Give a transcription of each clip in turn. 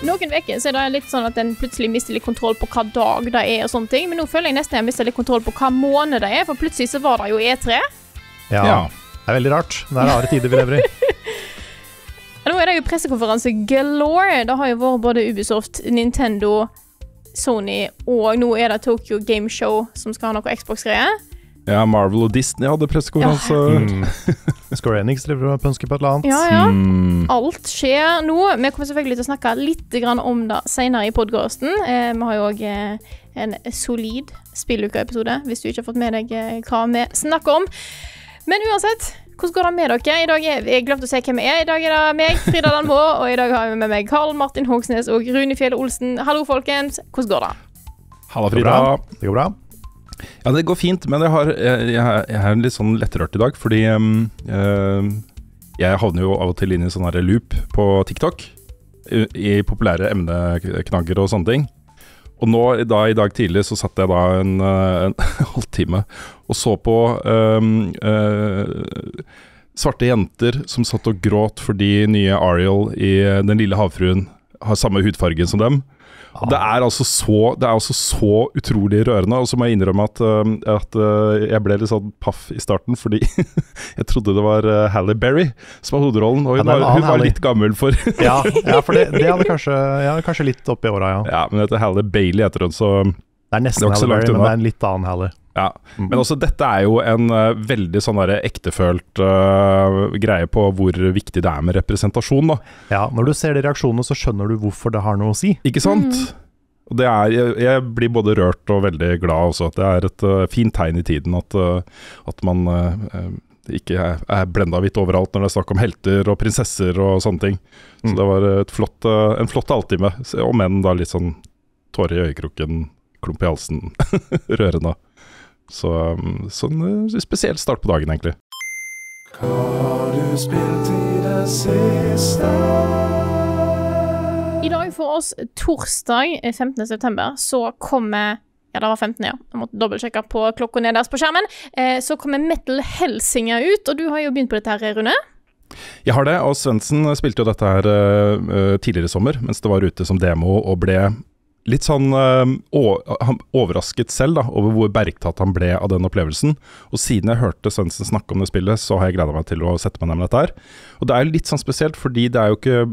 Noen veker så det litt sånn at en plutselig mister litt kontroll på hva dag det og sånne ting, men nå føler jeg nesten jeg mister litt kontroll på hva måned det for plutselig så var det jo E3. Ja. Det veldig rart. Det rare tider vi lever i. Nå det jo pressekonferanse galore. Det har jo vært både Ubisoft, Nintendo, Sony, og nå det Tokyo Game Show som skal ha noe Xbox-greier. Ja, Marvel og Disney hadde pressekonferanse. Square Enix driver og pønsker på et eller annet. Ja. Alt skjer nå. Vi kommer selvfølgelig til å snakke litt om det senere i podcasten. Vi har jo også en solid spilluka-episode, hvis du ikke har fått med deg hva vi snakker om. Men uansett, hvordan går det med dere? I dag jeg glemte å si hvem jeg I dag det meg, Frida Danmo, og I dag har vi med meg Karl Martin Hogsnes og Rune Fjell Olsen. Hallo, folkens. Hvordan går det? Hallo, Frida. Det går bra. Ja, det går fint, men jeg litt sånn lettrørt I dag, fordi jeg havner jo av og til inn I sånn her loop på TikTok, I populære emneknagger og sånne ting. Og nå, I dag tidlig, så satt jeg da en halvtime og så på svarte jenter som satt og gråt fordi nye Ariel I Den lille havfruen har samme hudfargen som dem. Og det altså så utrolig rørende, og så må jeg innrømme at jeg ble litt sånn paff I starten, fordi jeg trodde det var Halle Berry som var hovedrollen, og hun var litt gammel for... ja, for det hadde kanskje litt opp I åra, ja. Ja, men dette Halle Bailey heter hun, så... Det nesten Halle Berry, men det en litt annen Halle. Ja, men også dette jo en veldig sånn der ektefølt greie på hvor viktig det med representasjon da. Ja, når du ser de reaksjonene så skjønner du hvorfor det har noe å si. Ikke sant? Og det jeg blir både rørt og veldig glad også, at det et fint tegn I tiden at man ikke blendet hvitt overalt når det snakk om helter og prinsesser og sånne ting. Så det var en flott halvtime, og menn da litt sånn tårer I øyekroken, klump I halsen, rørende. Så sånn spesiell start på dagen egentlig. Hva har du spilt I det siste? I dag for oss torsdag 15. september så kommer, ja det var 15 ja, jeg måtte dobbeltsjekke på klokka nederst på skjermen, så kommer Metal Helsinger ut, og du har jo begynt på dette her, Rune. Jeg har det, og Svendsen spilte jo dette her tidligere I sommer, mens det var ute som demo og ble litt sånn han overrasket selv da, over hvor bergtatt han ble av den opplevelsen. Og siden jeg hørte Svendsen snakke om det spillet, så har jeg gledet meg til å sette meg ned med dette her. Og det litt sånn spesielt, fordi det jo ikke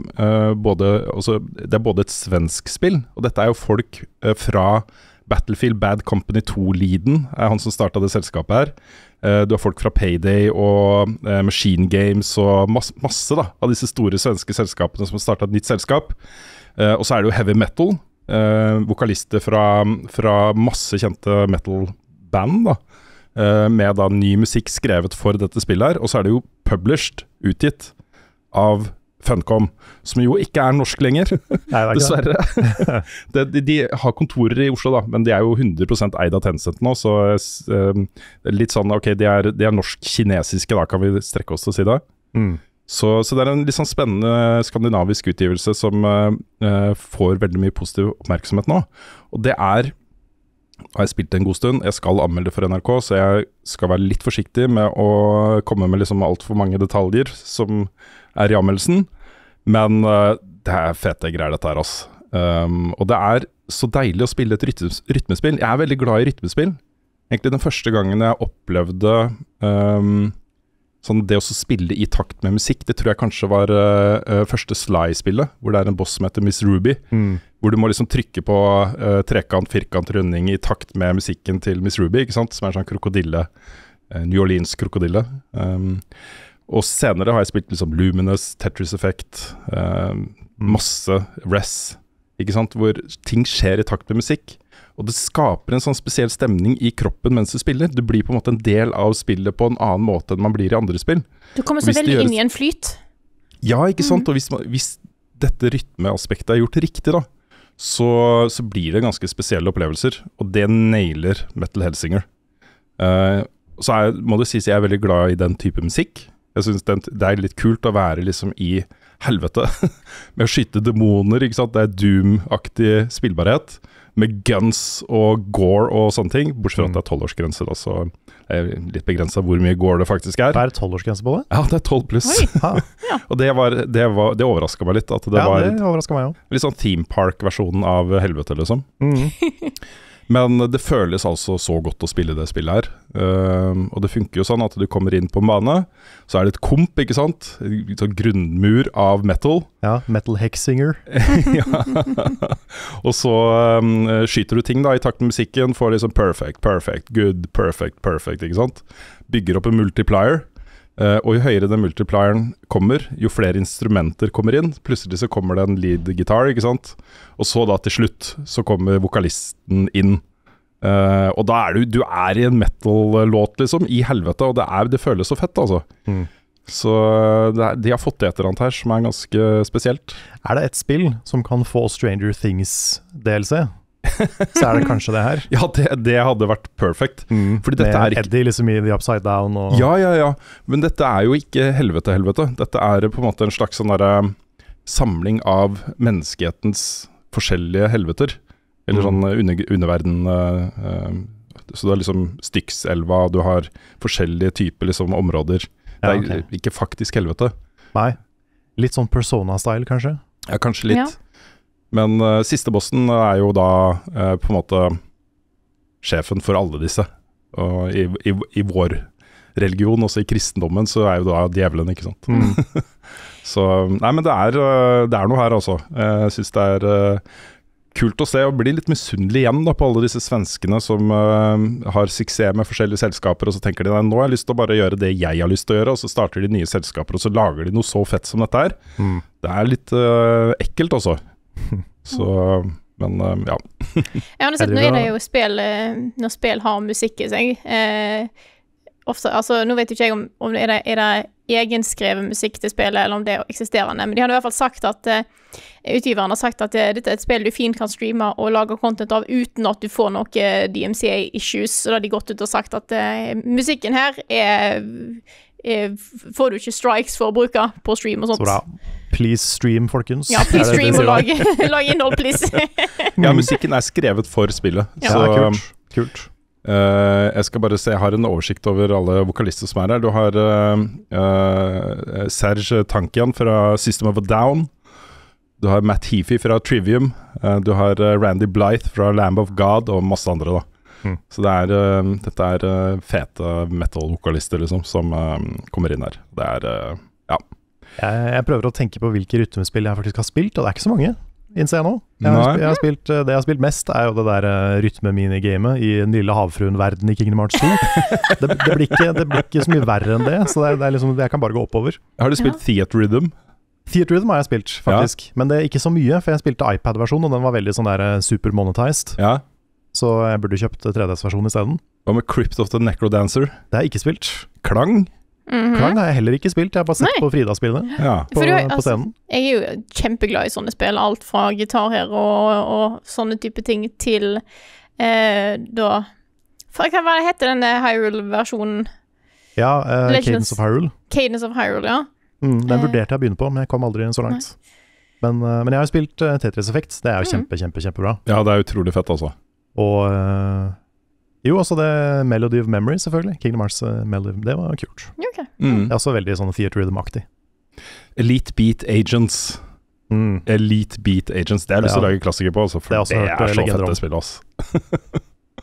det både et svensk spill, og dette jo folk fra Battlefield Bad Company 2-leaden, han som startet det selskapet her. Du har folk fra Payday og Machine Games og masse da, av disse store svenske selskapene som har startet et nytt selskap. Og så det jo Heavy Metal, vokalister fra masse kjente metal-band da, med da ny musikk skrevet for dette spillet her, og så det jo published, utgitt av Funcom, som jo ikke norsk lenger, dessverre. De har kontorer I Oslo da, men de jo 100% eid av Tencent nå, så litt sånn, ok, de norsk-kinesiske da, kan vi strekke oss til å si det. Så det en litt sånn spennende skandinavisk utgivelse som får veldig mye positiv oppmerksomhet nå. Og det har jeg spilt en god stund. Jeg skal anmelde for NRK, så jeg skal være litt forsiktig med å komme med liksom alt for mange detaljer som I anmeldelsen. Men det fete greier dette her, altså. Og det så deilig å spille et rytmespill. Jeg veldig glad I rytmespill. Egentlig den første gangen jeg opplevde... sånn det å spille I takt med musikk, det tror jeg kanskje var første Sly-spillet, hvor det en boss som heter Miss Ruby, hvor du må liksom trykke på trekant, firkant, runding I takt med musikken til Miss Ruby, ikke sant? Som en sånn krokodille, New Orleans-krokodille. Og senere har jeg spilt liksom Luminous, Tetris Effect, masse Res, ikke sant? Hvor ting skjer I takt med musikk. Og det skaper en sånn spesiell stemning I kroppen mens du spiller. Du blir på en måte en del av spillet på en annen måte enn man blir I andre spill. Du kommer så veldig inn I en flyt. Ja, ikke sant? Og hvis dette rytmeaspektet gjort riktig da, så blir det ganske spesielle opplevelser. Og det nailer Metal Helsinger. Så må det sies jeg veldig glad I den type musikk. Jeg synes det litt kult å være liksom I helvete med å skyte demoner, ikke sant? Det er Doom-aktig spillbarhet, med guns og gore og sånne ting, bortsett fra at det er 12-årsgrense da, så det er litt begrenset hvor mye gore det faktisk er. Det er 12-årsgrense på det? Ja, det er 12 pluss. Og det overrasket meg litt, at det var det overrasket meg også. litt sånn theme park-versjonen av helvete, liksom. Men det føles altså så godt å spille det spillet her. Og det funker jo sånn at du kommer inn på en bane, så er det et komp, ikke sant? En sånn grunnmur av metal. Ja, Metal Hexinger. Ja. Og så skyter du ting da i takt med musikken, får liksom perfect, perfect, good, perfect, perfect, ikke sant? Bygger opp en multiplier. Og jo høyere den multiplieren kommer, jo flere instrumenter kommer inn. Plutselig så kommer det en lead guitar, ikke sant? Og så da til slutt så kommer vokalisten inn. Og da er du er i en metal-låt liksom, i helvete, og det føles så fett altså. Så de har fått et eller annet her som er ganske spesielt. Er det et spill som kan få Stranger Things DLC? Så er det kanskje det her. Ja, det hadde vært perfect. Fordi dette med er ikke Eddie liksom i The Upside Down og... Ja. Men dette er jo ikke helvete. Dette er på en måte en slags sånn der samling av menneskehetens forskjellige helveter. Eller sånn underverden. Så det er liksom Styx-elva, du har forskjellige typer liksom områder. Det er ikke faktisk helvete. Nei. Litt sånn Persona-style, kanskje? Ja, kanskje litt. Ja. Men siste bossen er jo da på en måte sjefen for alle disse. Og i vår religion, også i kristendommen, så er jo da djevelen, ikke sant? Så, nei, men det er noe her altså. Jeg synes det er kult å se, og bli litt misunnelig igjen da, på alle disse svenskene som har suksess med forskjellige selskaper, og så tenker de, nei, nå har jeg lyst til å bare gjøre det jeg har lyst til å gjøre, og så starter de nye selskaper, og så lager de noe så fett som dette her. Det er litt ekkelt også. Så, men ja. Ja, nå er det jo spill, når spill har musikk i seg. Ofte, altså, nå vet jo ikke jeg om det er egenskrevet musikk til spillet, eller om det er eksisterende, men de har i hvert fall sagt at utgiveren har sagt at dette er et spill du fint kan streame og lage content av uten at du får noe DMCA-issues, så da har de gått ut og sagt at musikken her får du ikke strikes for å bruke på stream og sånt. Så bra. Please stream, folkens. Ja, please stream og lag innhold, please. Ja, musikken er skrevet for spillet. Ja, så, kult. Jeg skal bare se, jeg har en oversikt over alle vokalister som er her. Du har Serge Tankian fra System of a Down. Du har Matt Heafy fra Trivium. Du har Randy Blythe fra Lamb of God, og masse andre da. Så dette er fete metal-vokalister liksom, som kommer inn her. Det er, ja. Jeg prøver å tenke på hvilke rytmespill jeg faktisk har spilt, og det er ikke så mange, innser jeg nå. Det jeg har spilt mest er jo det der rytme-minigamet i den lille havfruen-verden i Kingdom Hearts 2. Det blir ikke så mye verre enn det, så det er liksom, jeg kan bare gå oppover. Har du spilt Theater Rhythm? Theater Rhythm har jeg spilt, faktisk. Men det er ikke så mye, for jeg spilte iPad-versjonen, og den var veldig sånn der super-monetized. Ja. Så jeg burde kjøpt 3DS-versjonen i stedet. Hva med Crypt of the Necrodancer? Det har jeg ikke spilt. Klang? Klang har jeg heller ikke spilt, jeg har bare sett på Frida-spillene på scenen. Jeg er jo kjempeglad i sånne spill, alt fra gitar her og sånne type ting til da... Hva var det hette denne Hyrule-versjonen? Ja, Cadence of Hyrule. Cadence of Hyrule, ja. Den vurderte jeg å begynne på, men jeg kom aldri så langt. Men jeg har spilt Tetris Effect, det er jo kjempebra. Ja, det er utrolig fett altså. Og jo, også det Melody of Memory selvfølgelig, Kingdom Hearts Melody, det var kult. Okay. Det er også veldig sånn Theater Rhythm-aktig. Elite Beat Agents. Elite Beat Agents, det er lyst til å lage klassiker på, altså, for det er så fett det spillet altså.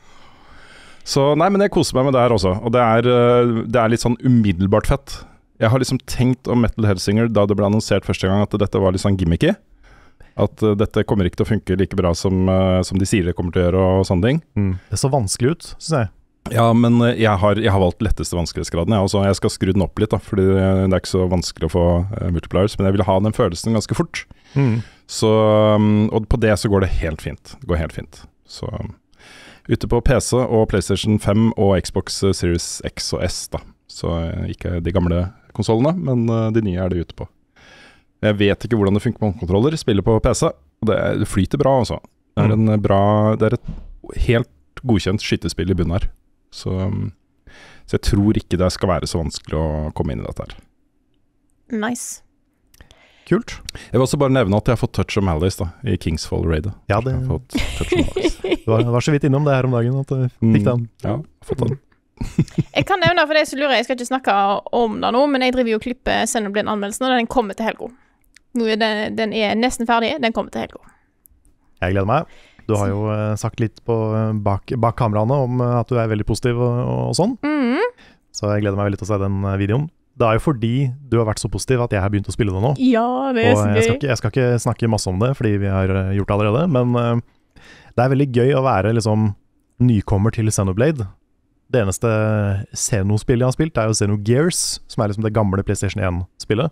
Så nei, men jeg koser meg med det her også, og det er litt sånn umiddelbart fett. Jeg har liksom tenkt om Metal Hellsinger da det ble annonsert første gang at dette var litt sånn gimmicky. At dette kommer ikke til å funke like bra som de sier det kommer til å gjøre og sånne ting. Det så vanskelig ut, synes jeg. Ja, men jeg har valgt letteste vanskelighetsgraden. Jeg skal skru den opp litt da, fordi det er ikke så vanskelig å få multipliers, men jeg vil ha den følelsen ganske fort. Så, og på det så går det helt fint. Det går helt fint. Så ute på PC og PlayStation 5 og Xbox Series X og S da. Så ikke de gamle konsolene, men de nye er det ute på. Jeg vet ikke hvordan det funker med håndkontroller. Spiller på PC, og det flyter bra altså. Det er et helt godkjent skyttespill i bunnen her. Så jeg tror ikke det skal være så vanskelig å komme inn i dette her. Nice. kult. Jeg vil også bare nevne at jeg har fått Touch of Malice da, i Kingsfall Raid. Ja, det Jeg har fått Touch of Malice. var så vidt innom det her om dagen at jeg fikk den. Ja, fått den. Jeg kan nevne for deg som lurer, jeg skal ikke snakke om det nå, men jeg driver jo og klipper Xenoblade-anmeldelsen, og den kommer til helga. Den er nesten ferdig, den kommer til helga. Jeg gleder meg. Du har jo sagt litt bak kameraene om at du er veldig positiv og sånn. Så jeg gleder meg veldig til å se den videoen. Det er jo fordi du har vært så positiv at jeg har begynt å spille det nå. Ja, det er så gøy. Jeg skal ikke snakke masse om det, fordi vi har gjort det allerede, men det er veldig gøy å være liksom nykommer til Xenoblade. Det eneste Xeno-spillet jeg har spilt er jo Xenogears, som er liksom det gamle PlayStation 1-spillet.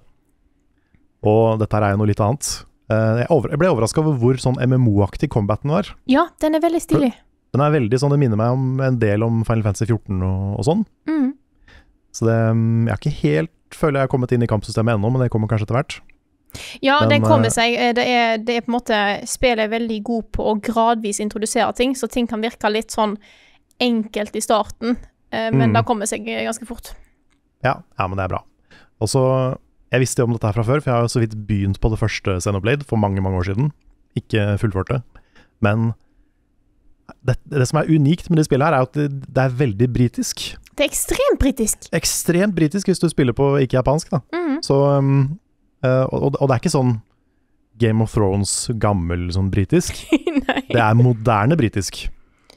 Og dette her er jo noe litt annet. Jeg ble overrasket over hvor sånn MMO-aktig combaten var. Ja, den er veldig stilig. Den er veldig sånn, det minner meg om en del om Final Fantasy 14 og sånn. Så det, jeg har ikke helt, føler jeg har kommet inn i kampsystemet ennå, men det kommer kanskje etter hvert. Ja, den kommer seg. Det er på en måte, spillet er veldig god på å gradvis introdusere ting, så ting kan virke litt sånn enkelt i starten, men det kommer seg ganske fort. Ja, men det er bra. Og så, jeg visste jo om dette her fra før, for jeg har jo så vidt begynt på det første Xenoblade for mange, mange år siden. Ikke fullført det. Men det som er unikt med det spillet her, er at det er veldig britisk. Det er ekstremt britisk. Ekstremt britisk hvis du spiller på ikke japansk, da. Så, og det er ikke sånn Game of Thrones gammel sånn britisk. Det er moderne britisk.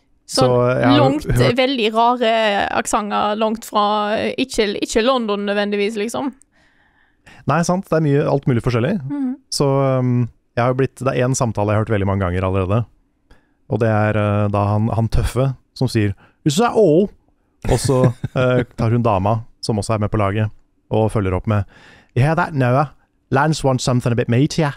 Sånn veldig rare aksanger langt fra ikke London nødvendigvis, liksom. Nei, sant. Det er alt mulig forskjellig. Så det er en samtale jeg har hørt veldig mange ganger allerede. Og det er da han tøffe som sier «Is that all?» Og så tar hun dama, som også er med på laget, og følger opp med «Yeah, that Noah. Lance wants something a bit meatier.»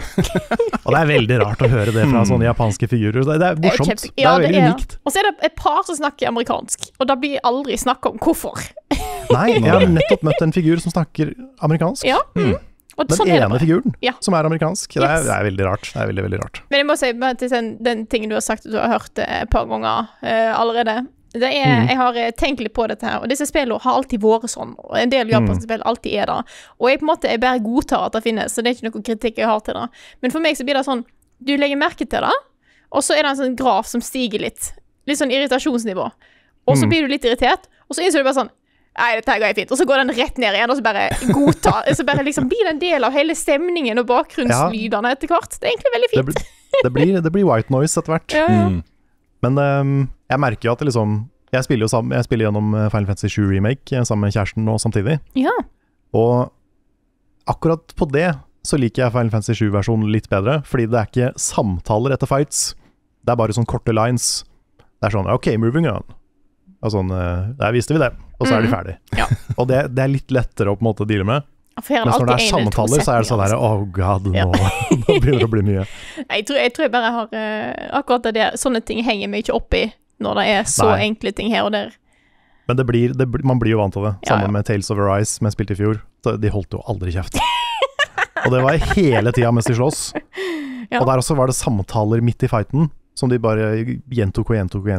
Og det er veldig rart å høre det fra sånne japanske figurer. Det er morsomt. Det er veldig unikt. Og så er det et par som snakker amerikansk, og da blir aldri snakket om hvorfor. Nei, jeg har nettopp møtt en figur som snakker amerikansk. Ja. Og den sånn ene figuren som er amerikansk. Det er veldig rart. Det er veldig, veldig rart. Men jeg må si til den tingen du har sagt, du har hørt et par ganger allerede. Jeg har tenkt litt på dette her, og disse spillene har alltid vært sånn, og en del japanske spill alltid er det, og jeg på en måte bare godtar at det finnes, så det er ikke noe kritikk jeg har til det, men for meg så blir det sånn, du legger merke til det, og så er det en sånn graf som stiger litt sånn irritasjonsnivå, og så blir du litt irritert, og så innser du bare sånn, nei, dette går fint, og så går den rett ned igjen, og så bare godtar, så bare liksom blir det en del av hele stemningen og bakgrunnslydene etter hvert, det er egentlig veldig fint. Det blir white noise etter hvert. Men jeg merker jo at det liksom jeg spiller gjennom Final Fantasy 7 Remake sammen med kjæresten nå samtidig. Ja. Og akkurat på det så liker jeg Final Fantasy 7-versjonen litt bedre, fordi det er ikke samtaler etter fights. Det er bare sånn korte lines. Det er sånn, ok, moving on. Og sånn, der visste vi det. Og så er de ferdig. Ja. Og det er litt lettere å på en måte deale med. Mens når det er samtaler, så er det sånn der, oh god, nå begynner det å bli mye. Jeg tror jeg bare har akkurat det der, sånne ting henger meg ikke opp i når det er så enkle ting her og der. Men man blir jo vant til det. Sammen med Tales of Arise, som jeg spilte i fjor. De holdt jo aldri kjeft. Og det var hele tiden mens de slåss. Og der også var det samtaler midt i fighten, som de bare gjentok.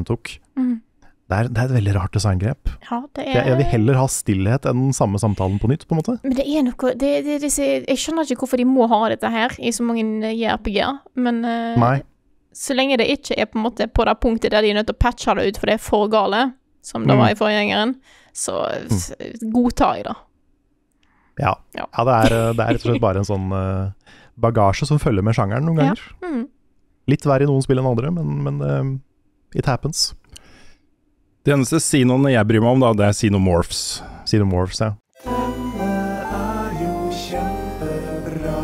Det er et veldig rart designgrep. Ja, jeg vil heller ha stillhet enn den samme samtalen på nytt, på en måte. Men det er noe, jeg skjønner ikke hvorfor de må ha dette her i så mange JRPG-er, men så lenge det ikke er på en måte på det punktet der de er nødt til å patche det ut for det er for gale, som det var i forgjengeren, så godtar jeg det. Ja, det er rett og slett bare en sånn bagasje som følger med sjangeren noen ganger. Litt verre i noen spill enn andre, men it happens. Det eneste Xenoen jeg bryr meg om da, det er Xenomorphs. Xenomorphs, ja. Denne er jo kjempebra.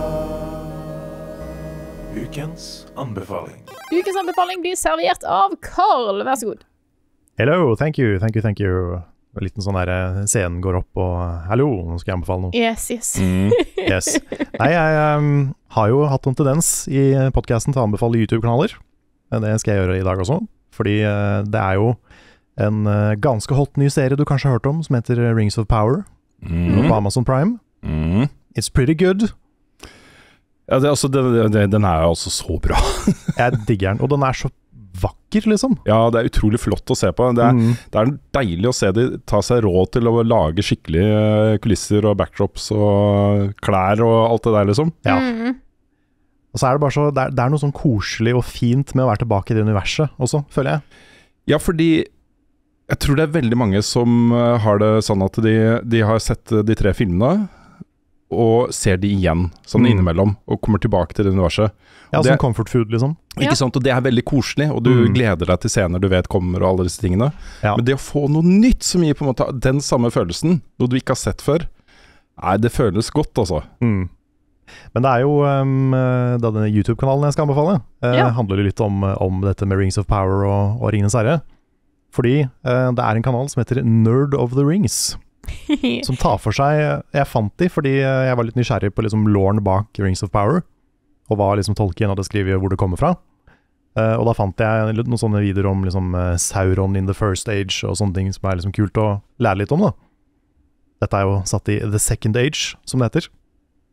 Ukens anbefaling. Ukens anbefaling blir servert av Carl, vær så god. Hello, thank you. En liten sånn der scenen går opp og hallo, nå skal jeg anbefale noe. Yes. Yes. Nei, jeg har jo hatt en tendens i podcasten til å anbefale YouTube-kanaler. Det skal jeg gjøre i dag også, fordi det er jo en ganske hot ny serie du kanskje har hørt om, som heter Rings of Power, på Amazon Prime. It's pretty good. Ja, den er jo altså så bra. Jeg digger den, og den er så vakker, liksom. Ja, det er utrolig flott å se på. Det er deilig å se de ta seg råd til å lage skikkelige kulisser og backdrops og klær og alt det der, liksom. Ja. Og så er det bare så, det er noe sånn koselig og fint med å være tilbake i det universet også, føler jeg. Ja, fordi jeg tror det er veldig mange som har det sånn at de har sett de 3 filmene, og ser de igjen, sånn innimellom, og kommer tilbake til det universet. Ja, som comfort food, liksom. Ikke sant, og det er veldig koselig, og du gleder deg til scener du vet kommer, og alle disse tingene. Ja. Men det å få noe nytt som gir på en måte den samme følelsen, noe du ikke har sett før, det føles godt, altså. Men det er jo denne YouTube-kanalen jeg skal anbefale, handler litt om dette med Rings of Power og Ringenes Herre. Fordi det er en kanal som heter Nerd of the Rings, som tar for seg, jeg fant de fordi jeg var litt nysgjerrig på liksom loren bak Rings of Power, og hva liksom Tolkien hadde skrevet hvor det kommer fra. Og da fant jeg noen sånne videoer om liksom Sauron in the First Age og sånne ting som er liksom kult å lære litt om da. Dette er jo satt i The Second Age, som det heter.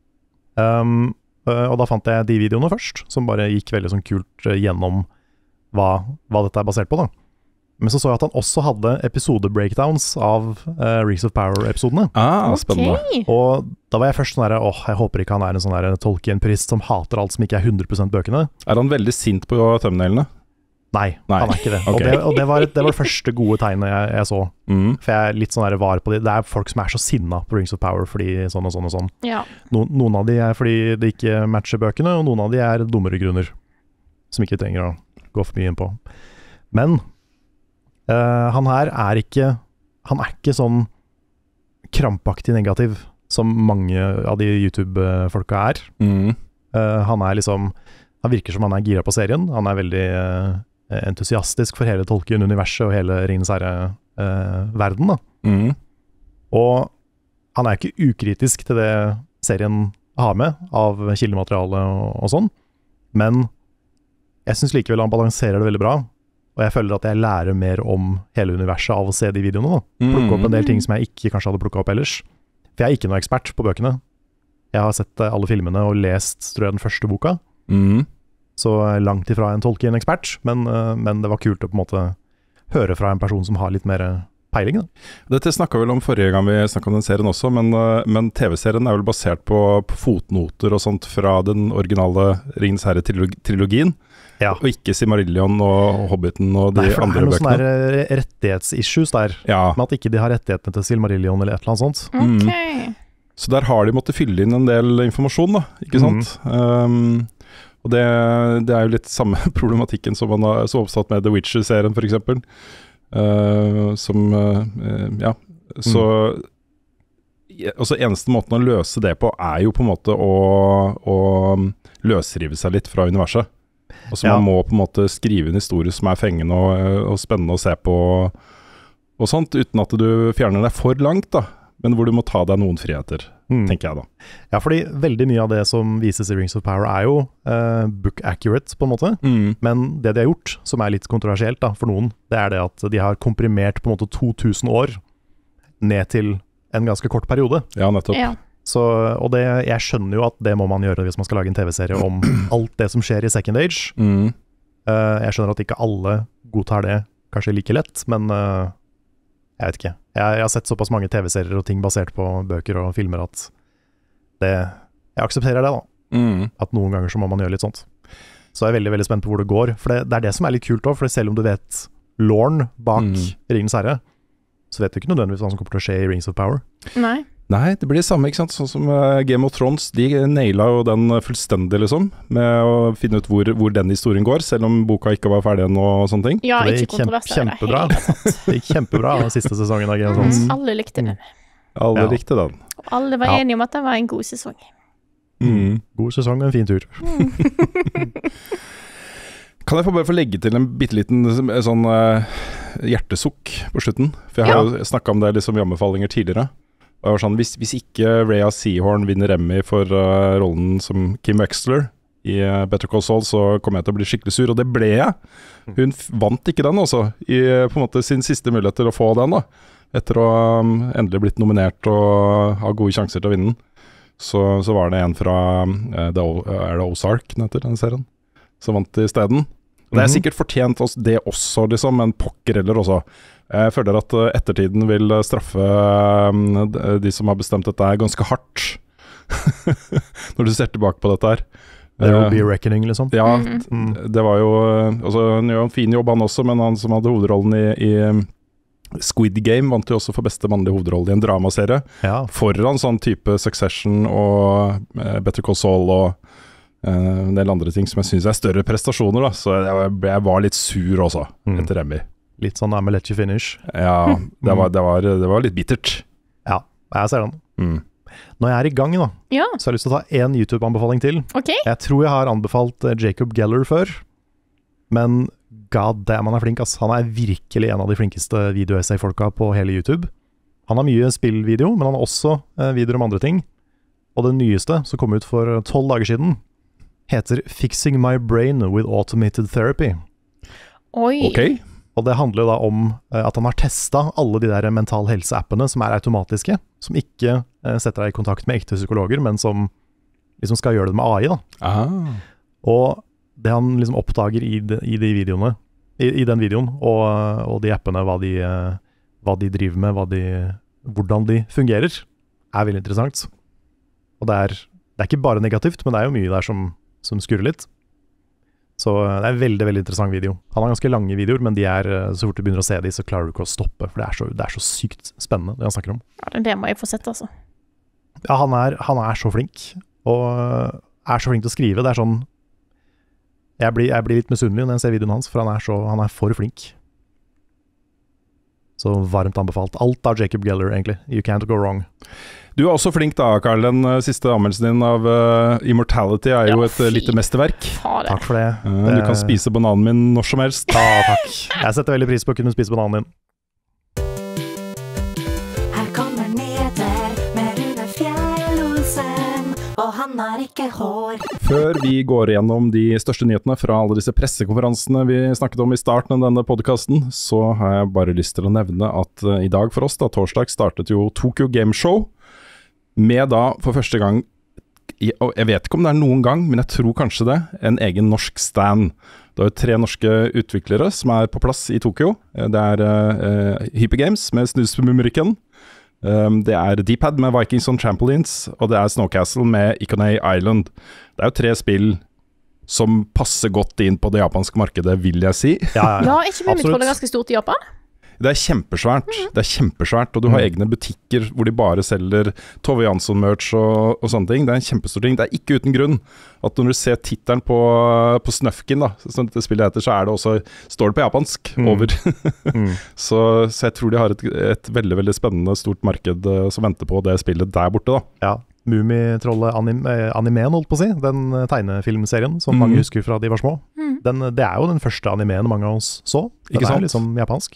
Og da fant jeg de videoene først, som bare gikk veldig sånn kult gjennom hva dette er basert på da. Men så jeg at han også hadde episode-breakdowns av Rings of Power-episodene. Spennende. Og da var jeg først sånn der, jeg håper ikke han er en sånn der Tolkien-purist som hater alt som ikke er 100% bøkene. Er han veldig sint på thumbnailene? Nei, han er ikke det. Okay. Og det var det første gode tegnet jeg så. For jeg er litt sånn der var på det. Det er folk som er så sinna på Rings of Power fordi sånn og sånn og sånn. Ja. Noen av de er fordi det ikke matcher bøkene, og noen av de er dummere grunner, som ikke trenger å gå for mye inn på. Men han her er ikke sånn krampaktig negativ som mange av de YouTube-folka er. Han virker som han er gira på serien. Han er veldig entusiastisk for hele Tolkien-universet og hele Ringenes Herre-verden da. Og han er ikke ukritisk til det serien har med av kildemateriale og sånn, men jeg synes likevel han balanserer det veldig bra. Og jeg føler at jeg lærer mer om hele universet av å se de videoene da. Plukke opp en del ting som jeg ikke kanskje hadde plukket opp ellers. For jeg er ikke noe ekspert på bøkene. Jeg har sett alle filmene og lest, tror jeg, den første boka. Så langt ifra en Tolkien-ekspert, men det var kult å på en måte høre fra en person som har litt mer peiling da. Dette snakket vel om forrige gang vi snakket om den serien også, men TV-serien er vel basert på fotnoter og sånt fra den originale Ringenes Herre-trilogien. Ja. Og ikke Silmarillion og Hobbiten og de andre bøkene. For det er noen sånne rettighetsissues der, med at ikke de har rettighetene til Silmarillion eller et eller annet sånt. Så der har de måttet fylle inn en del informasjon da, ikke sant? Og det er jo litt samme problematikken som man har så oppsatt med The Witcher-serien for eksempel. Så eneste måten å løse det på er jo på en måte å løsrive seg litt fra universet. Altså man må på en måte skrive en historie som er fengende og spennende å se på og sånt, uten at du fjerner deg for langt da, men hvor du må ta deg noen friheter, tenker jeg da. Ja, fordi veldig mye av det som vises i Rings of Power er jo book accurate på en måte, men det de har gjort, som er litt kontroversielt da, for noen, det er det at de har komprimert på en måte 2000 år ned til en ganske kort periode. Ja, nettopp. Ja. Så, og jeg skjønner jo at det må man gjøre hvis man skal lage en TV-serie om alt det som skjer i Second Age. Jeg skjønner at ikke alle godtar det kanskje like lett, men jeg vet ikke. Jeg har sett såpass mange TV-serier og ting basert på bøker og filmer at jeg aksepterer det da. At noen ganger så må man gjøre litt sånt. Så jeg er veldig, veldig spent på hvor det går. For det er det som er litt kult også, for selv om du vet loren bak Ringenes Herre, så vet du ikke nødvendigvis hva som kommer til å skje i Rings of Power. Nei, det blir det samme, ikke sant? Sånn som Game of Thrones, de naila jo den fullstendig liksom, med å finne ut hvor den historien går, selv om boka ikke var ferdig ennå og sånne ting. Ja, det gikk kjempebra. Det gikk kjempebra den siste sesongen av Game of Thrones. Alle likte den. Alle likte den. Og alle var enige om at det var en god sesong. God sesong og en fin tur. Kan jeg bare få legge til en bitteliten sånn hjertesukk på slutten? For jeg har jo snakket om det liksom i anbefalinger tidligere. Og jeg var sånn, hvis ikke Rhea Seehorn vinner Emmy for rollen som Kim Wexler i Better Call Saul, så kommer jeg til å bli skikkelig sur, og det ble jeg. Hun vant ikke den også, i på en måte sin siste mulighet til å få den da. Etter å endelig blitt nominert og ha gode sjanser til å vinne den. Så var det en fra er det Ozark, den heter den serien, som vant i stedet. Det er sikkert fortjent det også, liksom, men pokker eller også. Jeg føler at ettertiden vil straffe de som har bestemt dette ganske hardt. Når du ser tilbake på dette her. There will be reckoning, liksom. Ja, det var jo han gjør en fin jobb han også, men han som hadde hovedrollen i Squid Game vant jo også for beste mannlige hovedrolle i en dramaserie. Ja. Foran sånn type Succession og Better Call Saul og en del andre ting som jeg synes større prestasjoner, da. Så jeg var litt sur også, etter Emmy. Litt sånn I'm a let you finish. Ja, det var litt bittert. Ja, jeg ser den. Når jeg i gang da, så har jeg lyst til å ta en YouTube-anbefaling til. Okay. Jeg tror jeg har anbefalt Jacob Geller før, men god damn, han flink, ass. Han virkelig en av de flinkeste video-essay-folka på hele YouTube. Han har mye spillvideo, men han har også videoer om andre ting. Og det nyeste, som kom ut for 12 dager siden, heter Fixing My Brain with Automated Therapy. Oi. Ok. Og det handler da om at han har testet alle de der mental helse-appene som automatiske, som ikke setter deg i kontakt med ekte psykologer, men som liksom skal gjøre det med AI da. Og det han liksom oppdager i de videoene, i den videoen, og de appene, hva de driver med, hvordan de fungerer, veldig interessant. Og det er ikke bare negativt, men det er jo mye der som skurrer litt. Så det er en veldig, veldig interessant video. Han har ganske lange videoer, men så fort du begynner å se de, så klarer du ikke å stoppe, for det er så sykt spennende, det han snakker om. Ja, det må jeg få sett, altså. Ja, han er så flink, og er så flink til å skrive. Det er sånn, jeg blir litt misunnelig når jeg ser videoen hans, for han er for flink. Så varmt anbefalt. Alt av Jacob Geller, egentlig. You can't go wrong. Du er også flink da, Karl. Den siste anmeldelsen din av Immortality jo et lite mesterverk. Takk for det. Du kan spise bananen min når som helst. Ja, takk. Jeg setter veldig pris på å kunne spise bananen din. Her kommer nyheter med Rune Fjell-Olsen, og han har ikke hår. Før vi går gjennom de største nyhetene fra alle disse pressekonferansene vi snakket om i starten av denne podcasten, så har jeg bare lyst til å nevne at i dag for oss, da torsdag, startet jo Tokyo Game Show, med da for første gang, og jeg vet ikke om det noen gang, men jeg tror kanskje det, en egen norsk stand. Det er jo 3 norske utviklere som på plass i Tokyo. Det Hyper Games med Snusmumrikken. Det D-pad med Vikings on Trampolines, og det Snowcastle med Ikonei Island. Det jo 3 spill som passer godt inn på det japanske markedet, vil jeg si. Ja, ikke med mitt forhold ganske stort i Japan. Det kjempesvært, og du har egne butikker hvor de bare selger Tove Jansson-merch og sånne ting. Det en kjempestor ting. Det ikke uten grunn at når du ser tittelen på Snufkin, da, som dette spillet heter, så det også, står det på japansk over. Så jeg tror de har et veldig, veldig spennende stort marked som venter på det spillet der borte, da. Ja. Mumitrollet animeen, holdt på å si, den tegnefilmserien som mange husker fra de var små. Det jo den første animeen mange av oss så. Den ikke sant? Liksom japansk.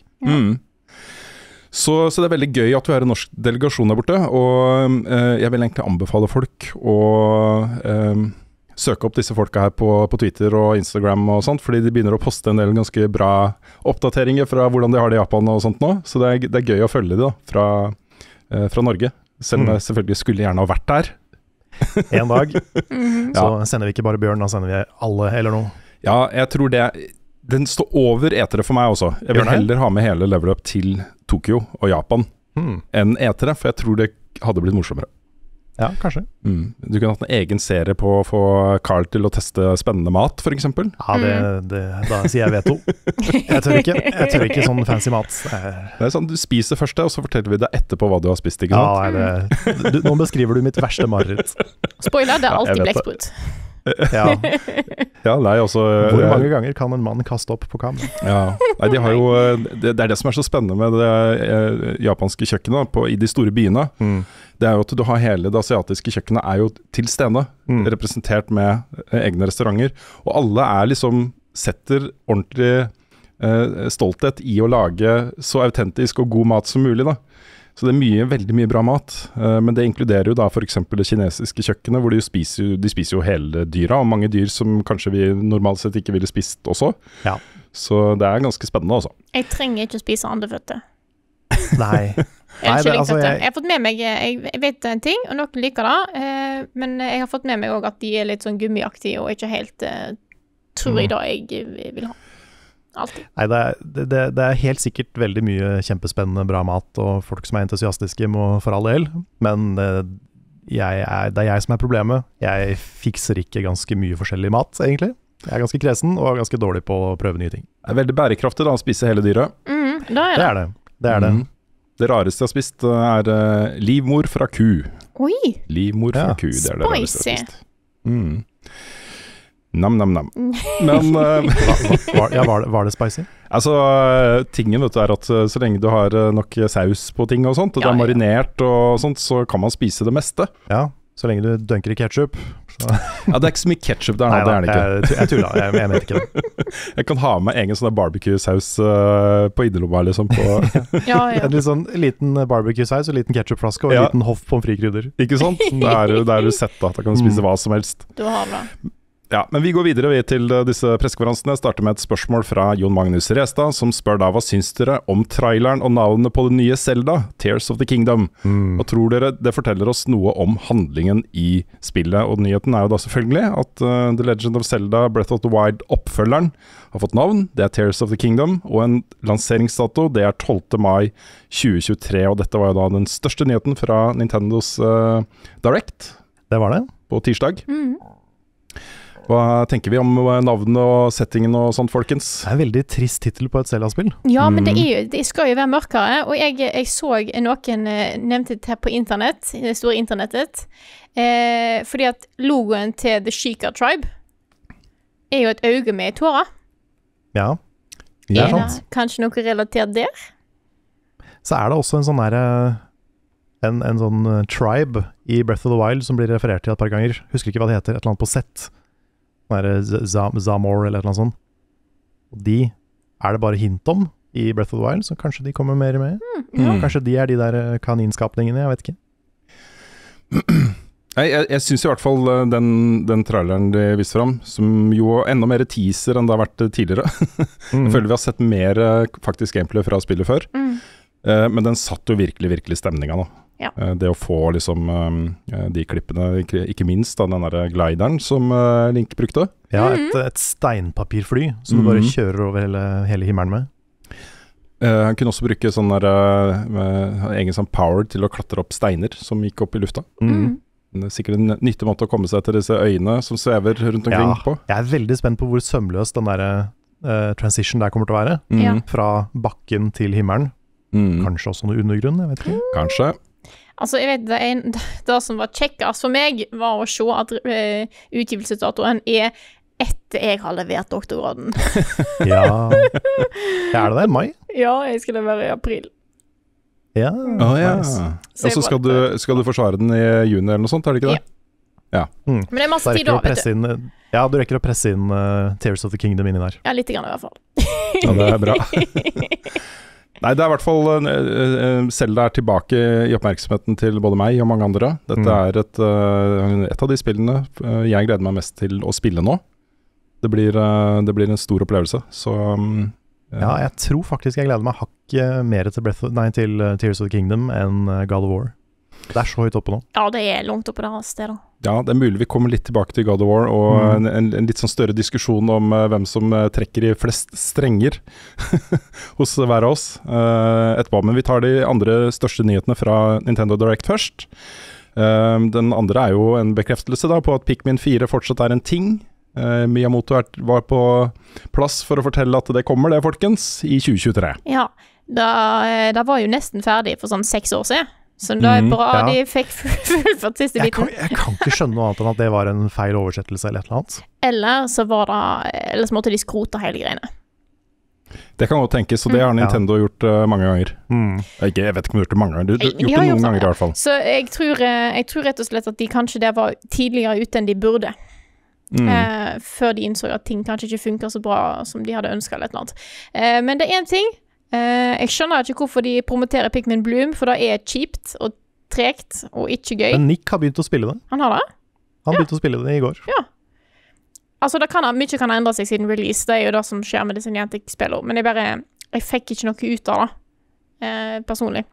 Så det veldig gøy at vi har en norsk delegasjon der borte, og jeg vil egentlig anbefale folk å søke opp disse folka her på Twitter og Instagram og sånt, fordi de begynner å poste en del ganske bra oppdateringer fra hvordan de har det i Japan og sånt nå, så det gøy å følge de da, fra Norge. Selv om jeg selvfølgelig skulle gjerne ha vært der. En dag, så sender vi ikke bare Bjørn, da sender vi alle eller noe. Ja, jeg tror den står over etere for meg også. Jeg vil heller ha med hele Level Up til Tokyo og Japan enn etere, for jeg tror det hadde blitt morsommere. Ja, kanskje. Du kunne hatt en egen serie på å få Carl til å teste spennende mat, for eksempel. Ja, da sier jeg veto. Jeg tør ikke sånn fancy mat. Det sånn, du spiser først det, og så forteller vi deg etterpå hva du har spist, ikke sant? Nå beskriver du mitt verste mareritt. Spoiler, det alltid blekksprut. Ja, nei, også hvor mange ganger kan en mann kaste opp på kamera? Ja, nei, de har jo det det som så spennende med det japanske kjøkkenet i de store byene. Det jo at du har hele det asiatiske kjøkkenet jo til stede, representert med egne restauranter, og alle liksom setter ordentlig stolthet i å lage så autentisk og god mat som mulig da. Så det veldig mye bra mat, men det inkluderer jo da for eksempel det kinesiske kjøkkenet, hvor de spiser jo hele dyra, og mange dyr som kanskje vi normalt sett ikke ville spist også. Ja. Så det ganske spennende også. Jeg trenger ikke å spise andeføtte. Nei. Jeg har fått med meg, jeg vet en ting, og noen liker det, men jeg har fått med meg også at de litt sånn gummiaktige og ikke helt tror jeg da jeg vil ha. Alltid. Nei, det er helt sikkert veldig mye kjempespennende, bra mat, og folk som er entusiastiske må for all del, men det er jeg som er problemet. Jeg fikser ikke ganske mye forskjellig mat, egentlig. Jeg er ganske kresen og ganske dårlig på å prøve nye ting. Det er veldig bærekraftig da, å spise hele dyret. Da er det. Det er det. Det rareste jeg har spist er livmor fra ku. Oi! Livmor fra ku, det er det rareste jeg har Spicy. spist. Nam. Men Var det spicy? altså, tingen vet du er at så lenge du har nok saus på ting og sånt, og det er marinert og sånt, så kan man spise det meste. Ja, så lenge du dunker i ketchup. Ja, det er ikke så mye ketchup der nå, det er det ikke. Jeg tuller, jeg mente ikke det. Jeg kan ha med egen sånn barbecue-saus på innerlomma, liksom. En litt sånn liten barbecue-saus og liten ketchupflaske og en liten hoff pommes frites-krydder. Ikke sant? Der er du sett da kan du spise hva som helst. Du har det. Ja, men vi går videre til disse pressekonferansene. Starter med et spørsmål fra Jon Magnus Restad, som spør da hva syns dere om traileren og navnet på det nye Zelda, Tears of the Kingdom? Og tror dere det forteller oss noe om handlingen i spillet? Og nyheten er jo da selvfølgelig at The Legend of Zelda Breath of the Wild-oppfølgeren har fått navn. Det er Tears of the Kingdom, og en lanseringsdato, det er 12. mai 2023. Og dette var jo da den største nyheten fra Nintendos Direct. Det var det. På tirsdag. Hva tenker vi om navnet og settingen og sånt, folkens? Det er en veldig trist titel på et Zelda-spill. Ja, men det skal jo være mørkere, og jeg så noen nevnte det her på internett, det store internettet, fordi at logoen til The Sheikah Tribe er jo et øye med tårer. Ja, det er sant. Kanskje noe relatert der? Så er det også en sånn der, en sånn tribe i Breath of the Wild som blir referert til et par ganger. Husker ikke hva det heter, et eller annet på sett. Zamor eller et eller annet sånt. Og de er det bare hint om i Breath of the Wild, så kanskje de kommer mer med. Kanskje de er de der kaninskapningene, jeg vet ikke. Jeg synes i hvert fall den traileren de viste fram, som jo enda mer teaser enn det har vært tidligere. Jeg føler vi har sett mer faktisk gameplay fra spillet før. Men den satt jo virkelig stemninga nå. Ja. Det å få liksom de klippene, ikke minst da den der glideren som Link brukte. Ja, et steinpapirfly som du bare kjører over hele himmelen med. Han kunne også bruke sånn der egen sånn power til å klatre opp steiner som gikk opp i lufta. Det er sikkert en nyttig måte å komme seg til disse øyene som svever rundt omkring på. Jeg er veldig spent på hvor sømløs den der transition der kommer til å være. Fra bakken til himmelen. Kanskje også noe undergrunn, jeg vet ikke. Kanskje. Altså, jeg vet, det som var kjekkast for meg, var å se at utgivelsesdatoen er etter jeg har levert doktorgraden. Ja. Er det det? Mai? Ja, jeg skal levere i april. Ja. Nice. Og så skal du forsvare den i juni eller noe sånt, er det ikke det? Ja. Men det er masse tid da, vet du. Ja, du rekker å presse inn Tears of the Kingdom inni der. Ja, litt grann i hvert fall. Ja, det er bra. Nei, det er i hvert fall Zelda er tilbake i oppmerksomheten til både meg og mange andre. Dette er et av de spillene jeg gleder meg mest til å spille nå. Det blir en stor opplevelse, så ja, jeg tror faktisk jeg gleder meg hakket mer til Tears of the Kingdom enn God of War. Det er så høyt oppe nå. Ja, det er langt oppe der stedet. Ja, det er mulig vi kommer litt tilbake til God of War, og en litt sånn større diskusjon om hvem som trekker i flest strenger hos hver av oss etterpå. Men vi tar de andre største nyhetene fra Nintendo Direct først. Den andre er jo en bekreftelse da på at Pikmin 4 fortsatt er en ting. Miyamoto var på plass for å fortelle at det kommer det, folkens, i 2023. Ja, da var jo nesten ferdig for sånn 6 år siden. Så det er bra, de fikk fullført siste biten. Jeg kan ikke skjønne noe annet enn at det var en feil oversettelse eller et eller annet. Eller så måtte de skrote hele greiene. Det kan godt tenkes, og det har Nintendo gjort mange ganger. Jeg vet ikke om de har gjort det mange ganger, de har gjort det noen ganger i hvert fall. Så jeg tror rett og slett at de kanskje der var tidligere ute enn de burde. Før de innså at ting kanskje ikke funker så bra som de hadde ønsket eller et eller annet. Men det er en ting. Jeg skjønner ikke hvorfor de promoterer Pikmin Bloom, for det er kjipt og tregt og ikke gøy. Men Nick har begynt å spille det. Han har det? Han begynte å spille det i går. Ja. Altså, mye kan ha endret seg siden release. Det er jo det som skjer med disse Niantic-spillene. Men jeg fikk ikke noe ut av det, personlig.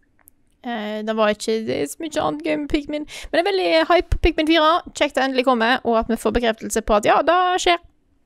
Det var ikke så mye annet gøy med Pikmin. Men det er veldig hype på Pikmin 4. Kjekt det endelig kommer, og at vi får bekreftelse på at ja, det skjer.